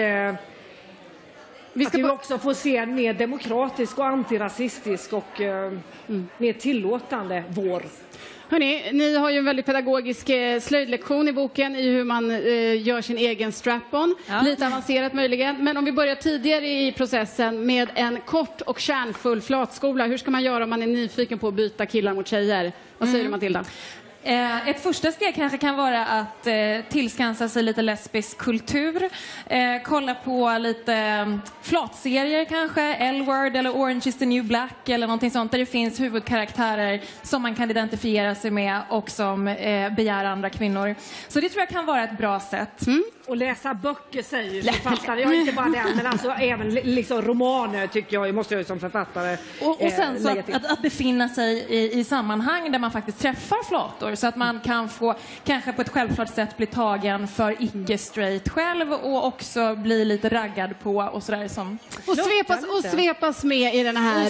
Speaker 16: vi också får se en mer demokratisk och antirasistisk och mer tillåtande vår.
Speaker 2: Hörrni, ni har ju en väldigt pedagogisk slöjdlektion i boken i hur man gör sin egen strap-on. Ja. Lite avancerat möjligen. Men om vi börjar tidigare i processen med en kort och kärnfull flatskola. Hur ska man göra om man är nyfiken på att byta killar mot tjejer? Vad säger du, Matilda?
Speaker 14: Ett första steg kanske kan vara att tillskansa sig lite lesbisk kultur. Kolla på lite flatserier kanske. L-Word eller Orange is the New Black eller någonting sånt. Där det finns huvudkaraktärer som man kan identifiera sig med och som begär andra kvinnor. Så det tror jag kan vara ett bra sätt.
Speaker 16: Och läsa böcker säger ju författare. Jag är inte bara den, men alltså även liksom romaner tycker jag måste jag som författare.
Speaker 14: Och sen så att befinna sig i sammanhang där man faktiskt träffar flator. Så att man kan få, kanske på ett självklart sätt, bli tagen för icke-straight själv och också bli lite raggad på och sådär som...
Speaker 2: Och svepas med i den här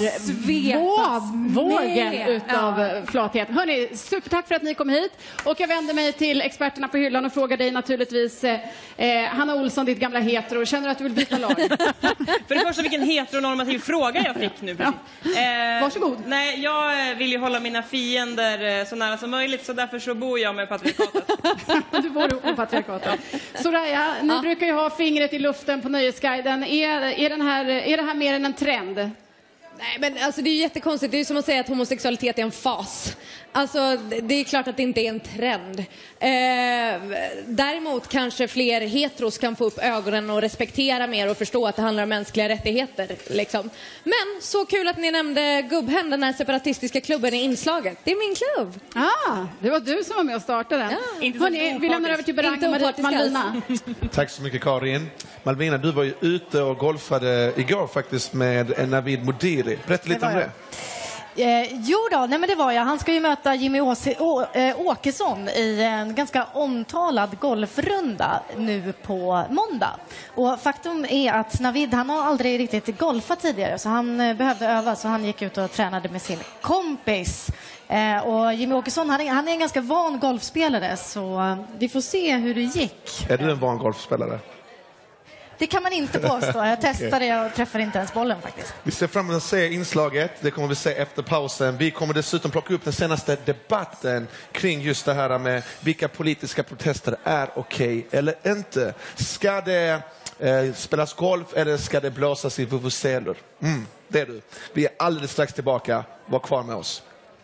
Speaker 2: vågen utav flathet. Hörrni, supertack för att ni kom hit. Och jag vänder mig till experterna på hyllan och frågar dig naturligtvis... Hanna Olsson, ditt gamla hetero, känner du att du vill byta lag?
Speaker 4: För det första, vilken heteronormativ fråga jag fick nu.
Speaker 2: Varsågod.
Speaker 4: Nej, jag vill ju hålla mina fiender så nära som möjligt, så därför så bor jag med patriarkatet.
Speaker 2: Du bor med patriarkatet. Soraya, ni brukar ju ha fingret i luften på Nöjesguiden. Är det här mer än en trend?
Speaker 6: Nej, men alltså det är ju jättekonstigt. Det är ju som att säga att homosexualitet är en fas. Alltså det är klart att det inte är en trend. Däremot kanske fler heteros kan få upp ögonen och respektera mer och förstå att det handlar om mänskliga rättigheter. Liksom. Men så kul att ni nämnde Gubbhem, den här separatistiska klubben i inslaget. Det är min klubb.
Speaker 2: Det var du som var med och startade den.
Speaker 6: Ja.
Speaker 2: Hörrni, vi lämnar över till Berang och Malvina.
Speaker 1: Tack så mycket, Karin. Malvina, du var ju ute och golfade igår faktiskt med Navid Modiri. Berätta lite om det.
Speaker 3: Men det var jag. Han ska ju möta Jimmy Åkesson i en ganska omtalad golfrunda nu på måndag. Och faktum är att Navid, han har aldrig riktigt golfat tidigare, så han behövde öva, så han gick ut och tränade med sin kompis. Och Jimmy Åkesson, han är en ganska van golfspelare, så vi får se hur det gick.
Speaker 1: Är du en van golfspelare?
Speaker 3: Det kan man inte påstå. Jag testade och träffade inte ens bollen faktiskt.
Speaker 1: Vi ser fram emot att se inslaget. Det kommer vi se efter pausen. Vi kommer dessutom plocka upp den senaste debatten kring just det här med vilka politiska protester är okej eller inte. Ska det spelas golf eller ska det blåsas i vuvuzelor? Det är du. Vi är alldeles strax tillbaka. Var kvar med oss.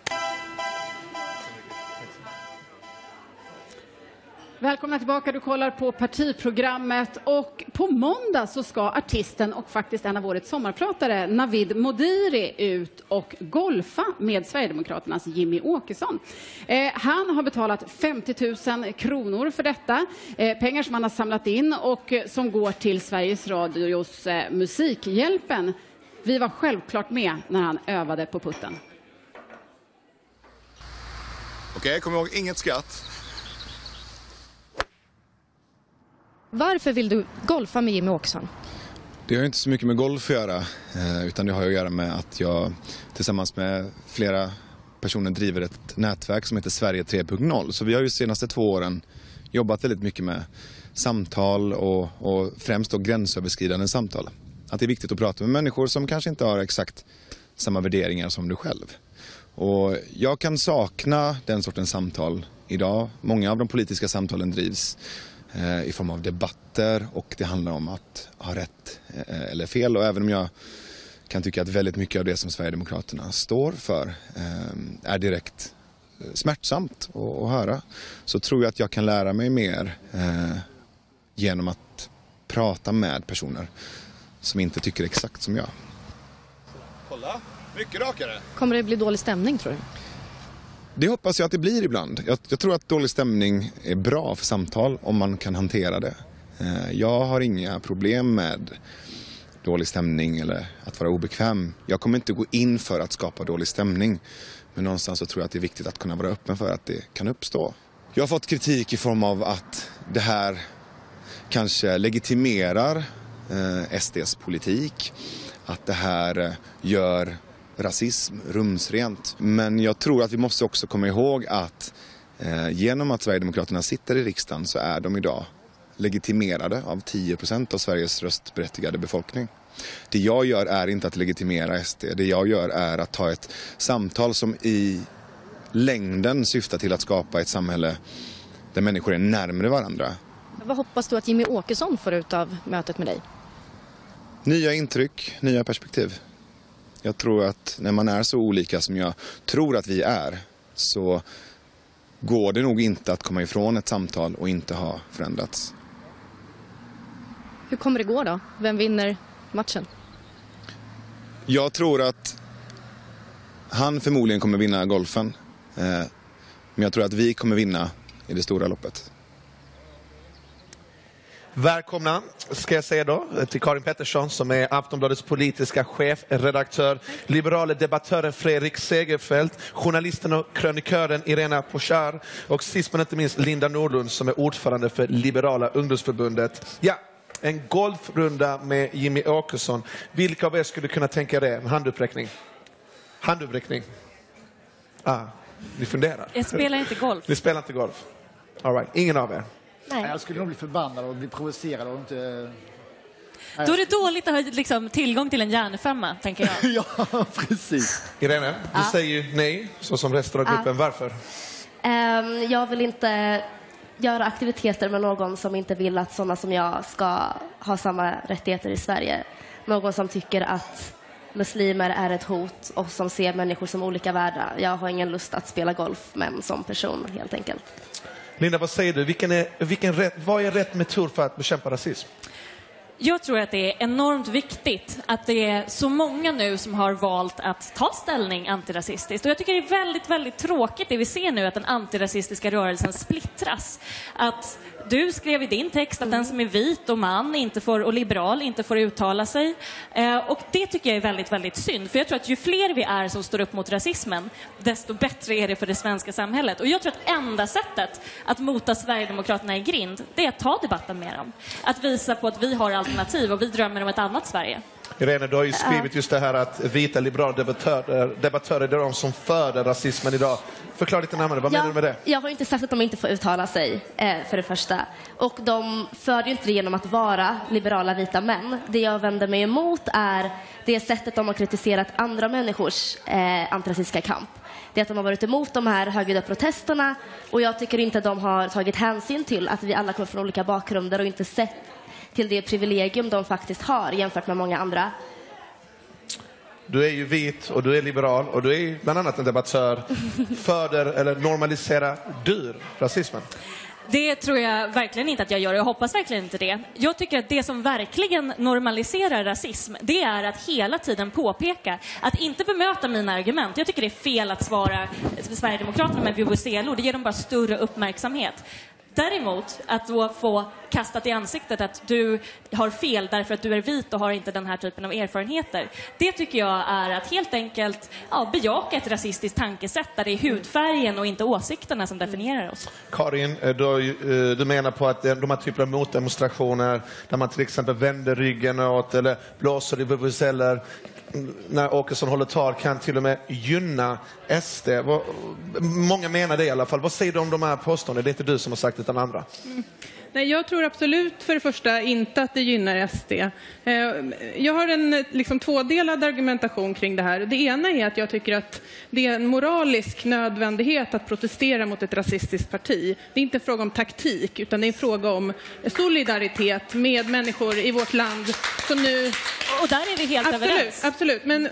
Speaker 2: Välkomna tillbaka, du kollar på partiprogrammet och på måndag så ska artisten och faktiskt en av årets sommarpratare Navid Modiri ut och golfa med Sverigedemokraternas Jimmy Åkesson. Han har betalat 50 000 kronor för detta, pengar som han har samlat in och som går till Sveriges Radios Musikhjälpen. Vi var självklart med när han övade på putten.
Speaker 17: Okej, kom ihåg, inget skratt.
Speaker 13: Varför vill du golfa med Jimmy Åkesson?
Speaker 17: Det har inte så mycket med golf att göra, utan det har att göra med att jag tillsammans med flera personer driver ett nätverk som heter Sverige 3.0. Så vi har ju de senaste 2 åren jobbat väldigt mycket med samtal och främst då gränsöverskridande samtal. Att det är viktigt att prata med människor som kanske inte har exakt samma värderingar som du själv. Och jag kan sakna den sortens samtal idag. Många av de politiska samtalen drivs i form av debatter och det handlar om att ha rätt eller fel. Och även om jag kan tycka att väldigt mycket av det som Sverigedemokraterna står för är direkt smärtsamt att höra, så tror jag att jag kan lära mig mer genom att prata med personer som inte tycker exakt som jag. Kolla, mycket rakare.
Speaker 13: Kommer det bli dålig stämning, tror du?
Speaker 17: Det hoppas jag att det blir ibland. Jag tror att dålig stämning är bra för samtal om man kan hantera det. Jag har inga problem med dålig stämning eller att vara obekväm. Jag kommer inte gå in för att skapa dålig stämning. Men någonstans så tror jag att det är viktigt att kunna vara öppen för att det kan uppstå. Jag har fått kritik i form av att det här kanske legitimerar SDs politik. Att det här gör rasism rumsrent. Men jag tror att vi måste också komma ihåg att genom att Sverigedemokraterna sitter i riksdagen så är de idag legitimerade av 10% av Sveriges röstberättigade befolkning. Det jag gör är inte att legitimera SD. Det jag gör är att ta ett samtal som i längden syftar till att skapa ett samhälle där människor är närmare varandra.
Speaker 3: Vad hoppas du att Jimmy Åkesson får ut av mötet med dig?
Speaker 17: Nya intryck, nya perspektiv. Jag tror att när man är så olika som jag tror att vi är, så går det nog inte att komma ifrån ett samtal och inte ha förändrats.
Speaker 3: Hur kommer det gå då? Vem vinner matchen?
Speaker 17: Jag tror att han förmodligen kommer vinna golfen. Men jag tror att vi kommer vinna i det stora loppet.
Speaker 1: Välkomna, ska jag säga då, till Karin Pettersson som är Aftonbladets politiska chefredaktör, liberale debattören Fredrik Segerfeldt, journalisten och krönikören Irena Pochar och sist men inte minst Linda Nordlund som är ordförande för Liberala ungdomsförbundet. Ja, en golfrunda med Jimmy Åkesson. Vilka av er skulle kunna tänka det? En handuppräckning. Handuppräckning. Ni funderar.
Speaker 18: Jag spelar inte golf.
Speaker 1: Ni spelar inte golf. All right. Ingen av er.
Speaker 18: Nej.
Speaker 19: Jag skulle nog bli förbannad och bli provocerad och inte...
Speaker 18: Då är det dåligt att ha liksom tillgång till en järnfemma, tänker jag.
Speaker 19: Ja, precis.
Speaker 1: Irene, du säger ju nej, så som resten av gruppen. Varför?
Speaker 20: Jag vill inte göra aktiviteter med någon som inte vill att sådana som jag ska ha samma rättigheter i Sverige. Någon som tycker att muslimer är ett hot och som ser människor som olika värda. Jag har ingen lust att spela golf med en sån person, helt enkelt.
Speaker 1: Linda, vad säger du? Vad är rätt metod för att bekämpa rasism?
Speaker 18: Jag tror att det är enormt viktigt att det är så många nu som har valt att ta ställning antirasistiskt. Och jag tycker det är väldigt, väldigt tråkigt det vi ser nu, att den antirasistiska rörelsen splittras. Att du skrev i din text att den som är vit och man och liberal inte får uttala sig. Och det tycker jag är väldigt, väldigt synd. För jag tror att ju fler vi är som står upp mot rasismen, desto bättre är det för det svenska samhället. Och jag tror att enda sättet att mota Sverigedemokraterna i grind, det är att ta debatten med dem. Att visa på att vi har alternativ och vi drömmer om ett annat Sverige.
Speaker 1: Irene, du har ju skrivit just det här att vita liberala debattörer är de som föder rasismen idag. Förklara lite närmare, vad menar du med det?
Speaker 20: Jag har inte sagt att de inte får uttala sig, för det första. Och de för ju inte det genom att vara liberala vita män. Det jag vänder mig emot är det sättet de har kritiserat andra människors antirasistiska kamp. Det är att de har varit emot de här högljudda protesterna. Och jag tycker inte att de har tagit hänsyn till att vi alla kommer från olika bakgrunder och inte sett till det privilegium de faktiskt har jämfört med många andra.
Speaker 1: Du är ju vit och du är liberal och du är bland annat en debattör. Föder eller normaliserar du rasismen?
Speaker 18: Det tror jag verkligen inte att jag gör. Jag hoppas verkligen inte det. Jag tycker att det som verkligen normaliserar rasism, det är att hela tiden påpeka, att inte bemöta mina argument. Jag tycker det är fel att svara Sverigedemokraterna med vuvuzela. Det ger dem bara större uppmärksamhet. Däremot att då få kastat i ansiktet att du har fel därför att du är vit och har inte den här typen av erfarenheter. Det tycker jag är att helt enkelt bejaka ett rasistiskt tankesätt där det är hudfärgen och inte åsikterna som definierar oss.
Speaker 1: Karin, du menar på att de här typerna av motdemonstrationer där man till exempel vänder ryggen åt eller blåser i vuvuzeller när Åkesson håller tal kan till och med gynna SD. Många menar det i alla fall. Vad säger du om de här påståendena? Det är inte du som har sagt det utan andra.
Speaker 21: Nej, jag tror absolut för det första inte att det gynnar SD. Jag har en tvådelad argumentation kring det här. Det ena är att jag tycker att det är en moralisk nödvändighet att protestera mot ett rasistiskt parti. Det är inte en fråga om taktik utan det är en fråga om solidaritet med människor i vårt land som nu...
Speaker 18: Och där är vi helt överens.
Speaker 21: Absolut, men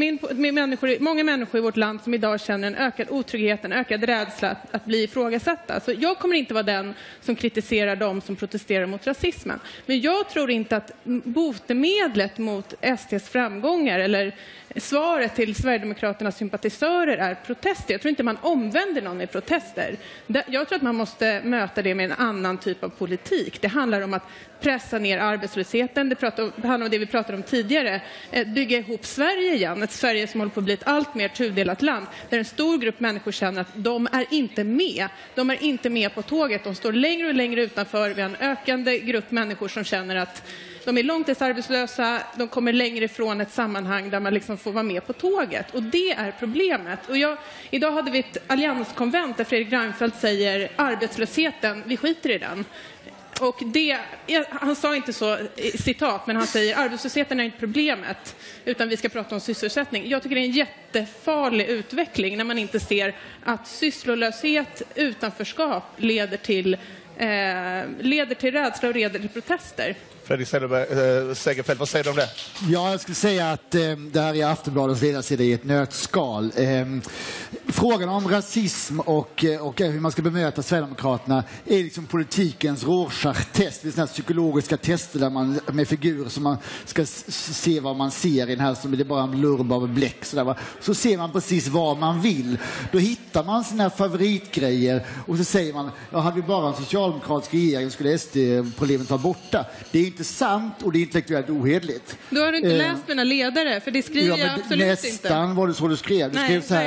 Speaker 21: med många människor i vårt land som idag känner en ökad otrygghet, en ökad rädsla att bli ifrågasatta. Så jag kommer inte vara den som kritiserar dem som protesterar mot rasismen. Men jag tror inte att botemedlet mot SDs framgångar eller svaret till Sverigedemokraternas sympatisörer är protester. Jag tror inte man omvänder någon i protester. Jag tror att man måste möta det med en annan typ av politik. Det handlar om att pressa ner arbetslösheten. Det handlar om det vi pratade om tidigare. Bygga ihop Sverige igen. Ett Sverige som håller på att bli ett allt mer tudelat land. Där en stor grupp människor känner att de är inte med. De är inte med på tåget. De står längre och längre utanför. Vi har en ökande grupp människor som känner att de är långtidsarbetslösa, de kommer längre ifrån ett sammanhang där man får vara med på tåget. Och det är problemet. Och idag hade vi ett allianskonvent där Fredrik Reinfeldt säger arbetslösheten, vi skiter i den. Och han sa inte så citat, men han säger arbetslösheten är inte problemet utan vi ska prata om sysselsättning. Jag tycker det är en jättefarlig utveckling när man inte ser att sysslolöshet, utanförskap leder till rädsla och leder till protester.
Speaker 1: Fredrik Segerfeldt, vad säger du om det?
Speaker 19: Ja, jag skulle säga att det här är Aftonbladets ledarsida i ett nötskal. Frågan om rasism och hur man ska bemöta Sverigedemokraterna är liksom politikens Rorschach-test. Det är sådana psykologiska tester där man med figurer som man ska se vad man ser i den här, som det är bara en blurb av bläck. Så ser man precis vad man vill. Då hittar man sina favoritgrejer och så säger man, ja, hade vi bara en socialdemokratisk regering skulle SD-problemet vara borta. Det är inte sant och det är intellektuellt ohederligt.
Speaker 21: Då har du inte läst mina ledare, för det skriver jag absolut
Speaker 19: nästan
Speaker 21: inte.
Speaker 19: Nästan var det så du skrev. Du skrev så här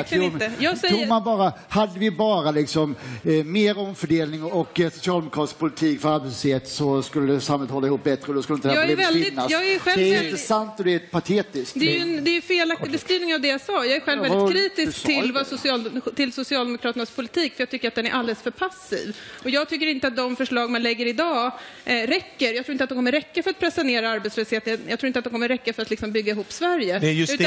Speaker 19: att hade vi bara liksom, mer omfördelning och socialdemokratisk politik för arbetslöshet så skulle samhället hålla ihop bättre och då skulle inte det här problemet finnas. Det är inte sant och det är patetiskt.
Speaker 21: Det är felaktig beskrivning av det jag sa. Jag är själv väldigt kritisk till Socialdemokraternas politik, för jag tycker att den är alldeles för passiv. Och jag tycker inte att de förslag man lägger idag räcker. Jag tror inte att de kommer räcka för att pressa ner arbetslösheten. Jag tror inte att de kommer räcka för att liksom bygga ihop Sverige.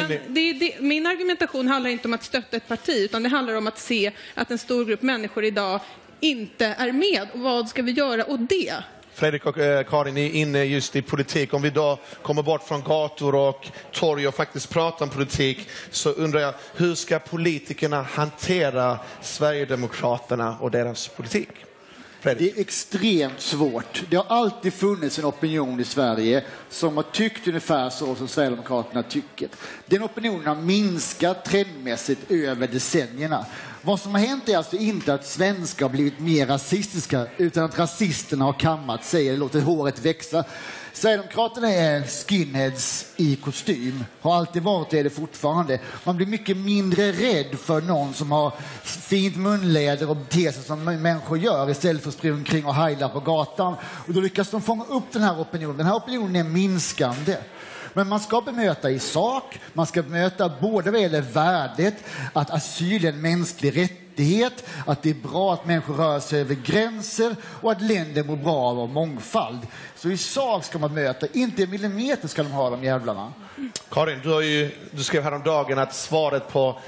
Speaker 21: Min argumentation handlar inte om att stötta ett parti, utan det handlar om att se att en stor grupp människor idag inte är med. Och vad ska vi göra åt det?
Speaker 1: Fredrik och Karin är inne just i politik. Om vi då kommer bort från gator och torg och faktiskt pratar om politik, så undrar jag, hur ska politikerna hantera Sverigedemokraterna och deras politik?
Speaker 19: Det är extremt svårt. Det har alltid funnits en opinion i Sverige som har tyckt ungefär så som Sverigedemokraterna tycker. Den opinionen har minskat trendmässigt över decennierna. Vad som har hänt är alltså inte att svenskar har blivit mer rasistiska, utan att rasisterna har kammat sig eller låtit håret växa. Sverigedemokraterna är skinheads i kostym. Har alltid varit det fortfarande. Man blir mycket mindre rädd för någon som har fint munläder och beter sig som människor gör istället för att springa omkring och hejla på gatan. Och då lyckas de fånga upp den här opinionen. Den här opinionen är minskande. Men man ska bemöta i sak. Man ska bemöta både vad gäller värdet, att asyl är en mänsklig rättighet, att det är bra att människor rör sig över gränser och att länder mår bra av mångfald. Så i sak ska man möta, inte en millimeter ska de ha de jävlarna.
Speaker 1: Karin, du skrev häromdagen att svaret på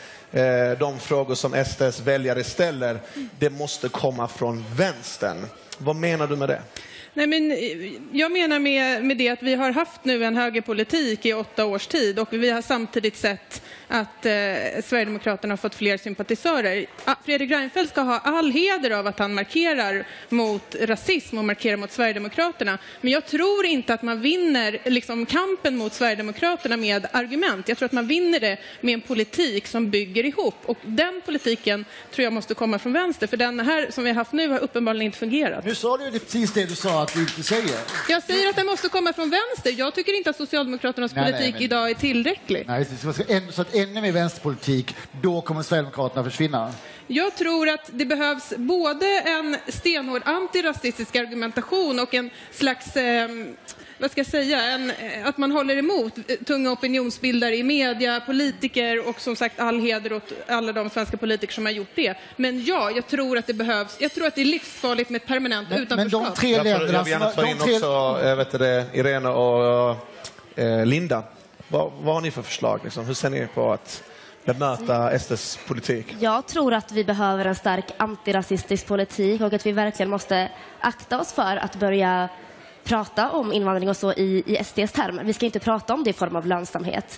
Speaker 1: de frågor som SDs väljare ställer, det måste komma från vänstern. Vad menar du med det?
Speaker 21: Nej, men jag menar med det att vi har haft nu en högerpolitik i 8 års tid och vi har samtidigt sett att Sverigedemokraterna har fått fler sympatisörer. Fredrik Reinfeldt ska ha all heder av att han markerar mot rasism och markerar mot Sverigedemokraterna. Men jag tror inte att man vinner liksom kampen mot Sverigedemokraterna med argument. Jag tror att man vinner det med en politik som bygger ihop. Och den politiken tror jag måste komma från vänster. För den här som vi har haft nu har uppenbarligen inte fungerat.
Speaker 19: Nu sa du precis det du sa att du inte säger.
Speaker 21: Jag säger att den måste komma från vänster. Jag tycker inte att Socialdemokraternas politik idag är tillräcklig.
Speaker 19: Nej, så att ännu mer vänsterpolitik, då kommer Sverigedemokraterna försvinna.
Speaker 21: Jag tror att det behövs både en stenhård antirasistisk argumentation och en slags, vad ska jag säga, att man håller emot tunga opinionsbildare i media, politiker och som sagt all heder åt alla de svenska politiker som har gjort det. Men ja, jag tror att det behövs. Jag tror att det är livsfarligt med ett permanent utanförskap.
Speaker 19: Men de tre länderna...
Speaker 1: Jag vill gärna ta in också Irene och Linda. Vad har ni för förslag? Liksom? Hur ser ni på att bemöta SDs politik? Jag
Speaker 20: tror att vi behöver en stark antirasistisk politik och att vi verkligen måste akta oss för att börja prata om invandring och så i SDs termer. Vi ska inte prata om det i form av lönsamhet.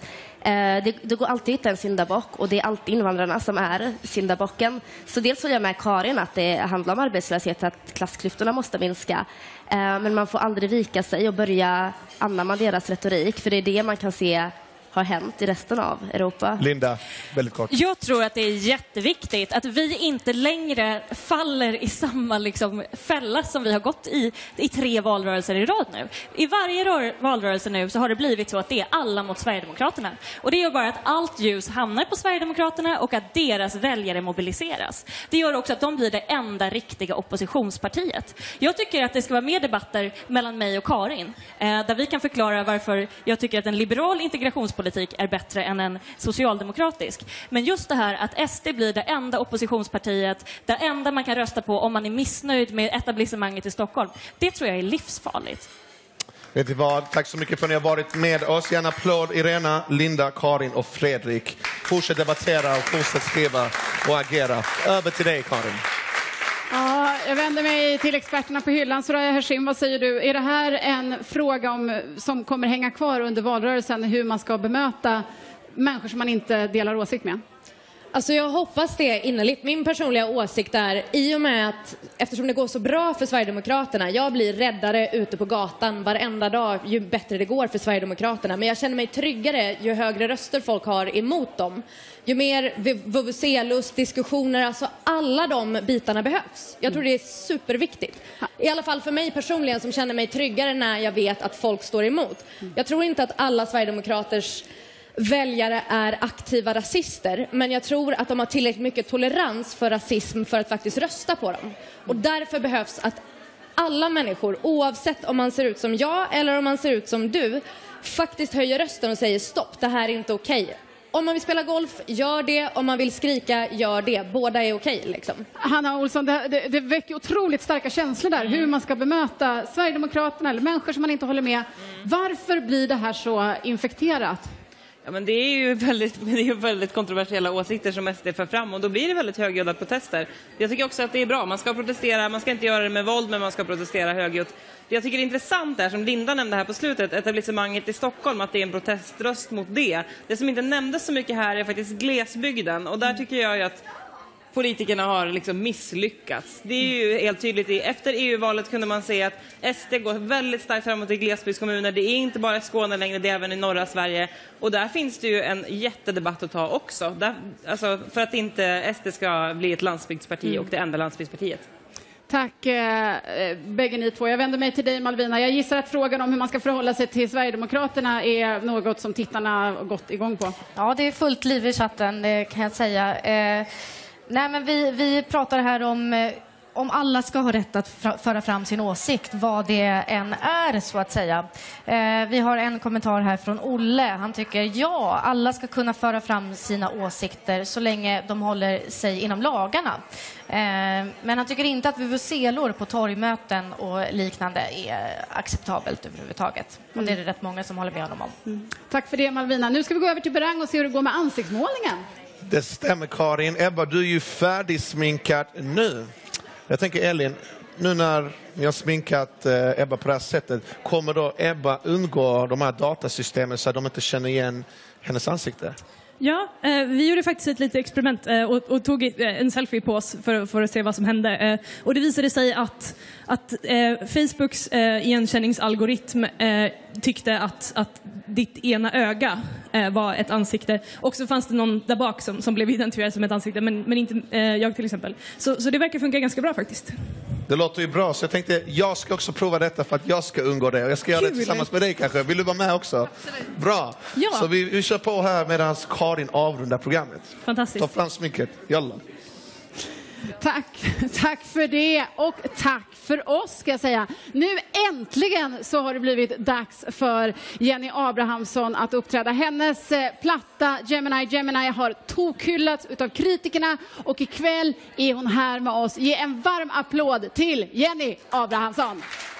Speaker 20: Det går alltid inte en syndabock och det är alltid invandrarna som är syndabocken. Så dels håller jag med Karin att det handlar om arbetslöshet, att klassklyftorna måste minska. Men man får aldrig vika sig och börja anamma deras retorik, för det är det man kan se har hänt i resten av Europa.
Speaker 1: Linda, väldigt kort.
Speaker 18: Jag tror att det är jätteviktigt att vi inte längre faller i samma fälla som vi har gått i 3 valrörelser i rad nu. I varje valrörelse nu så har det blivit så att det är alla mot Sverigedemokraterna. Och det gör bara att allt ljus hamnar på Sverigedemokraterna och att deras väljare mobiliseras. Det gör också att de blir det enda riktiga oppositionspartiet. Jag tycker att det ska vara mer debatter mellan mig och Karin där vi kan förklara varför jag tycker att en liberal integrationspolitik välfärdspolitik är bättre än en socialdemokratisk. Men just det här att SD blir det enda oppositionspartiet, det enda man kan rösta på om man är missnöjd med etablissemanget i Stockholm, det tror jag är livsfarligt.
Speaker 1: Vet ni vad? Tack så mycket för att ni har varit med oss. Gärna applåd Irena, Linda, Karin och Fredrik. Fortsätt debattera och fortsätt skriva och agera. Över till dig, Karin.
Speaker 2: Ja, jag vänder mig till experterna på hyllan. Soraya Hashim, vad säger du? Är det här en fråga som kommer hänga kvar under valrörelsen, hur man ska bemöta människor som man inte delar åsikt med?
Speaker 6: Alltså jag hoppas det innerligt. Min personliga åsikt är, i och med att eftersom det går så bra för Sverigedemokraterna, jag blir räddare ute på gatan varenda dag ju bättre det går för Sverigedemokraterna. Men jag känner mig tryggare ju högre röster folk har emot dem. Ju mer VVC-lust, diskussioner, alltså alla de bitarna behövs. Jag tror det är superviktigt. I alla fall för mig personligen som känner mig tryggare när jag vet att folk står emot. Jag tror inte att alla Sverigedemokraters väljare är aktiva rasister, men jag tror att de har tillräckligt mycket tolerans för rasism för att faktiskt rösta på dem. Och därför behövs att alla människor, oavsett om man ser ut som jag eller om man ser ut som du, faktiskt höjer rösten och säger stopp, det här är inte okej. Om man vill spela golf, gör det. Om man vill skrika, gör det. Båda är okej, liksom.
Speaker 2: Hanna Olsson, det väcker otroligt starka känslor där. Hur man ska bemöta Sverigedemokraterna eller människor som man inte håller med. Varför blir det här så infekterat?
Speaker 4: Ja, men det är ju väldigt kontroversiella åsikter som SD för fram och då blir det väldigt högljudda protester. Jag tycker också att det är bra. Man ska protestera, man ska inte göra det med våld, men man ska protestera högljutt. Det jag tycker är intressant är, som Linda nämnde här på slutet, etablissemanget i Stockholm, att det är en proteströst mot det. Det som inte nämndes så mycket här är faktiskt glesbygden och där tycker jag ju att politikerna har liksom misslyckats. Det är ju helt tydligt. Efter EU-valet kunde man se att SD går väldigt starkt framåt i glesbygdskommuner. Det är inte bara i Skåne längre, det är även i norra Sverige. Och där finns det ju en jättedebatt att ta också. Där, alltså, för att inte SD ska bli ett landsbygdsparti och det enda landsbygdspartiet.
Speaker 2: Tack bägge ni två. Jag vänder mig till dig, Malvina. Jag gissar att frågan om hur man ska förhålla sig till Sverigedemokraterna är något som tittarna har gått igång på.
Speaker 3: Ja, det är fullt liv i chatten, det kan jag säga. Nej, men vi pratar här om alla ska ha rätt att föra fram sin åsikt, vad det än är, så att säga. Vi har en kommentar här från Olle. Han tycker ja, alla ska kunna föra fram sina åsikter så länge de håller sig inom lagarna. Men han tycker inte att VVC-lår på torgmöten och liknande är acceptabelt överhuvudtaget. Och det är det rätt många som håller med honom om.
Speaker 2: Tack för det, Malvina. Nu ska vi gå över till Berang och se hur det går med ansiktsmålningen.
Speaker 1: Det stämmer, Karin. Ebba, du är ju färdigsminkad nu. Jag tänker, Elin, nu när ni har sminkat Ebba på det här sättet, kommer då Ebba undgå de här datasystemen så att de inte känner igen hennes ansikte?
Speaker 7: Ja, vi gjorde faktiskt ett litet experiment och tog en selfie på oss för att se vad som hände. Och det visade sig att Facebooks igenkänningsalgoritm tyckte att ditt ena öga var ett ansikte. Och så fanns det någon där bak som blev identifierad som ett ansikte, men inte jag till exempel. Så det verkar funka ganska bra faktiskt.
Speaker 1: Det låter ju bra, så jag tänkte jag ska också prova detta för att jag ska undgå det. Och jag ska göra det tillsammans med dig kanske. Vill du vara med också? Absolut. Bra. Ja. Så vi kör på här medan Karin avrundar programmet.
Speaker 7: Fantastiskt.
Speaker 1: Ta fram sminket. Jalla.
Speaker 2: Tack för det och tack för oss, ska jag säga. Nu äntligen så har det blivit dags för Jenny Abrahamsson att uppträda. Hennes platta Gemini har tokhyllats utav kritikerna och ikväll är hon här med oss. Ge en varm applåd till Jenny Abrahamsson.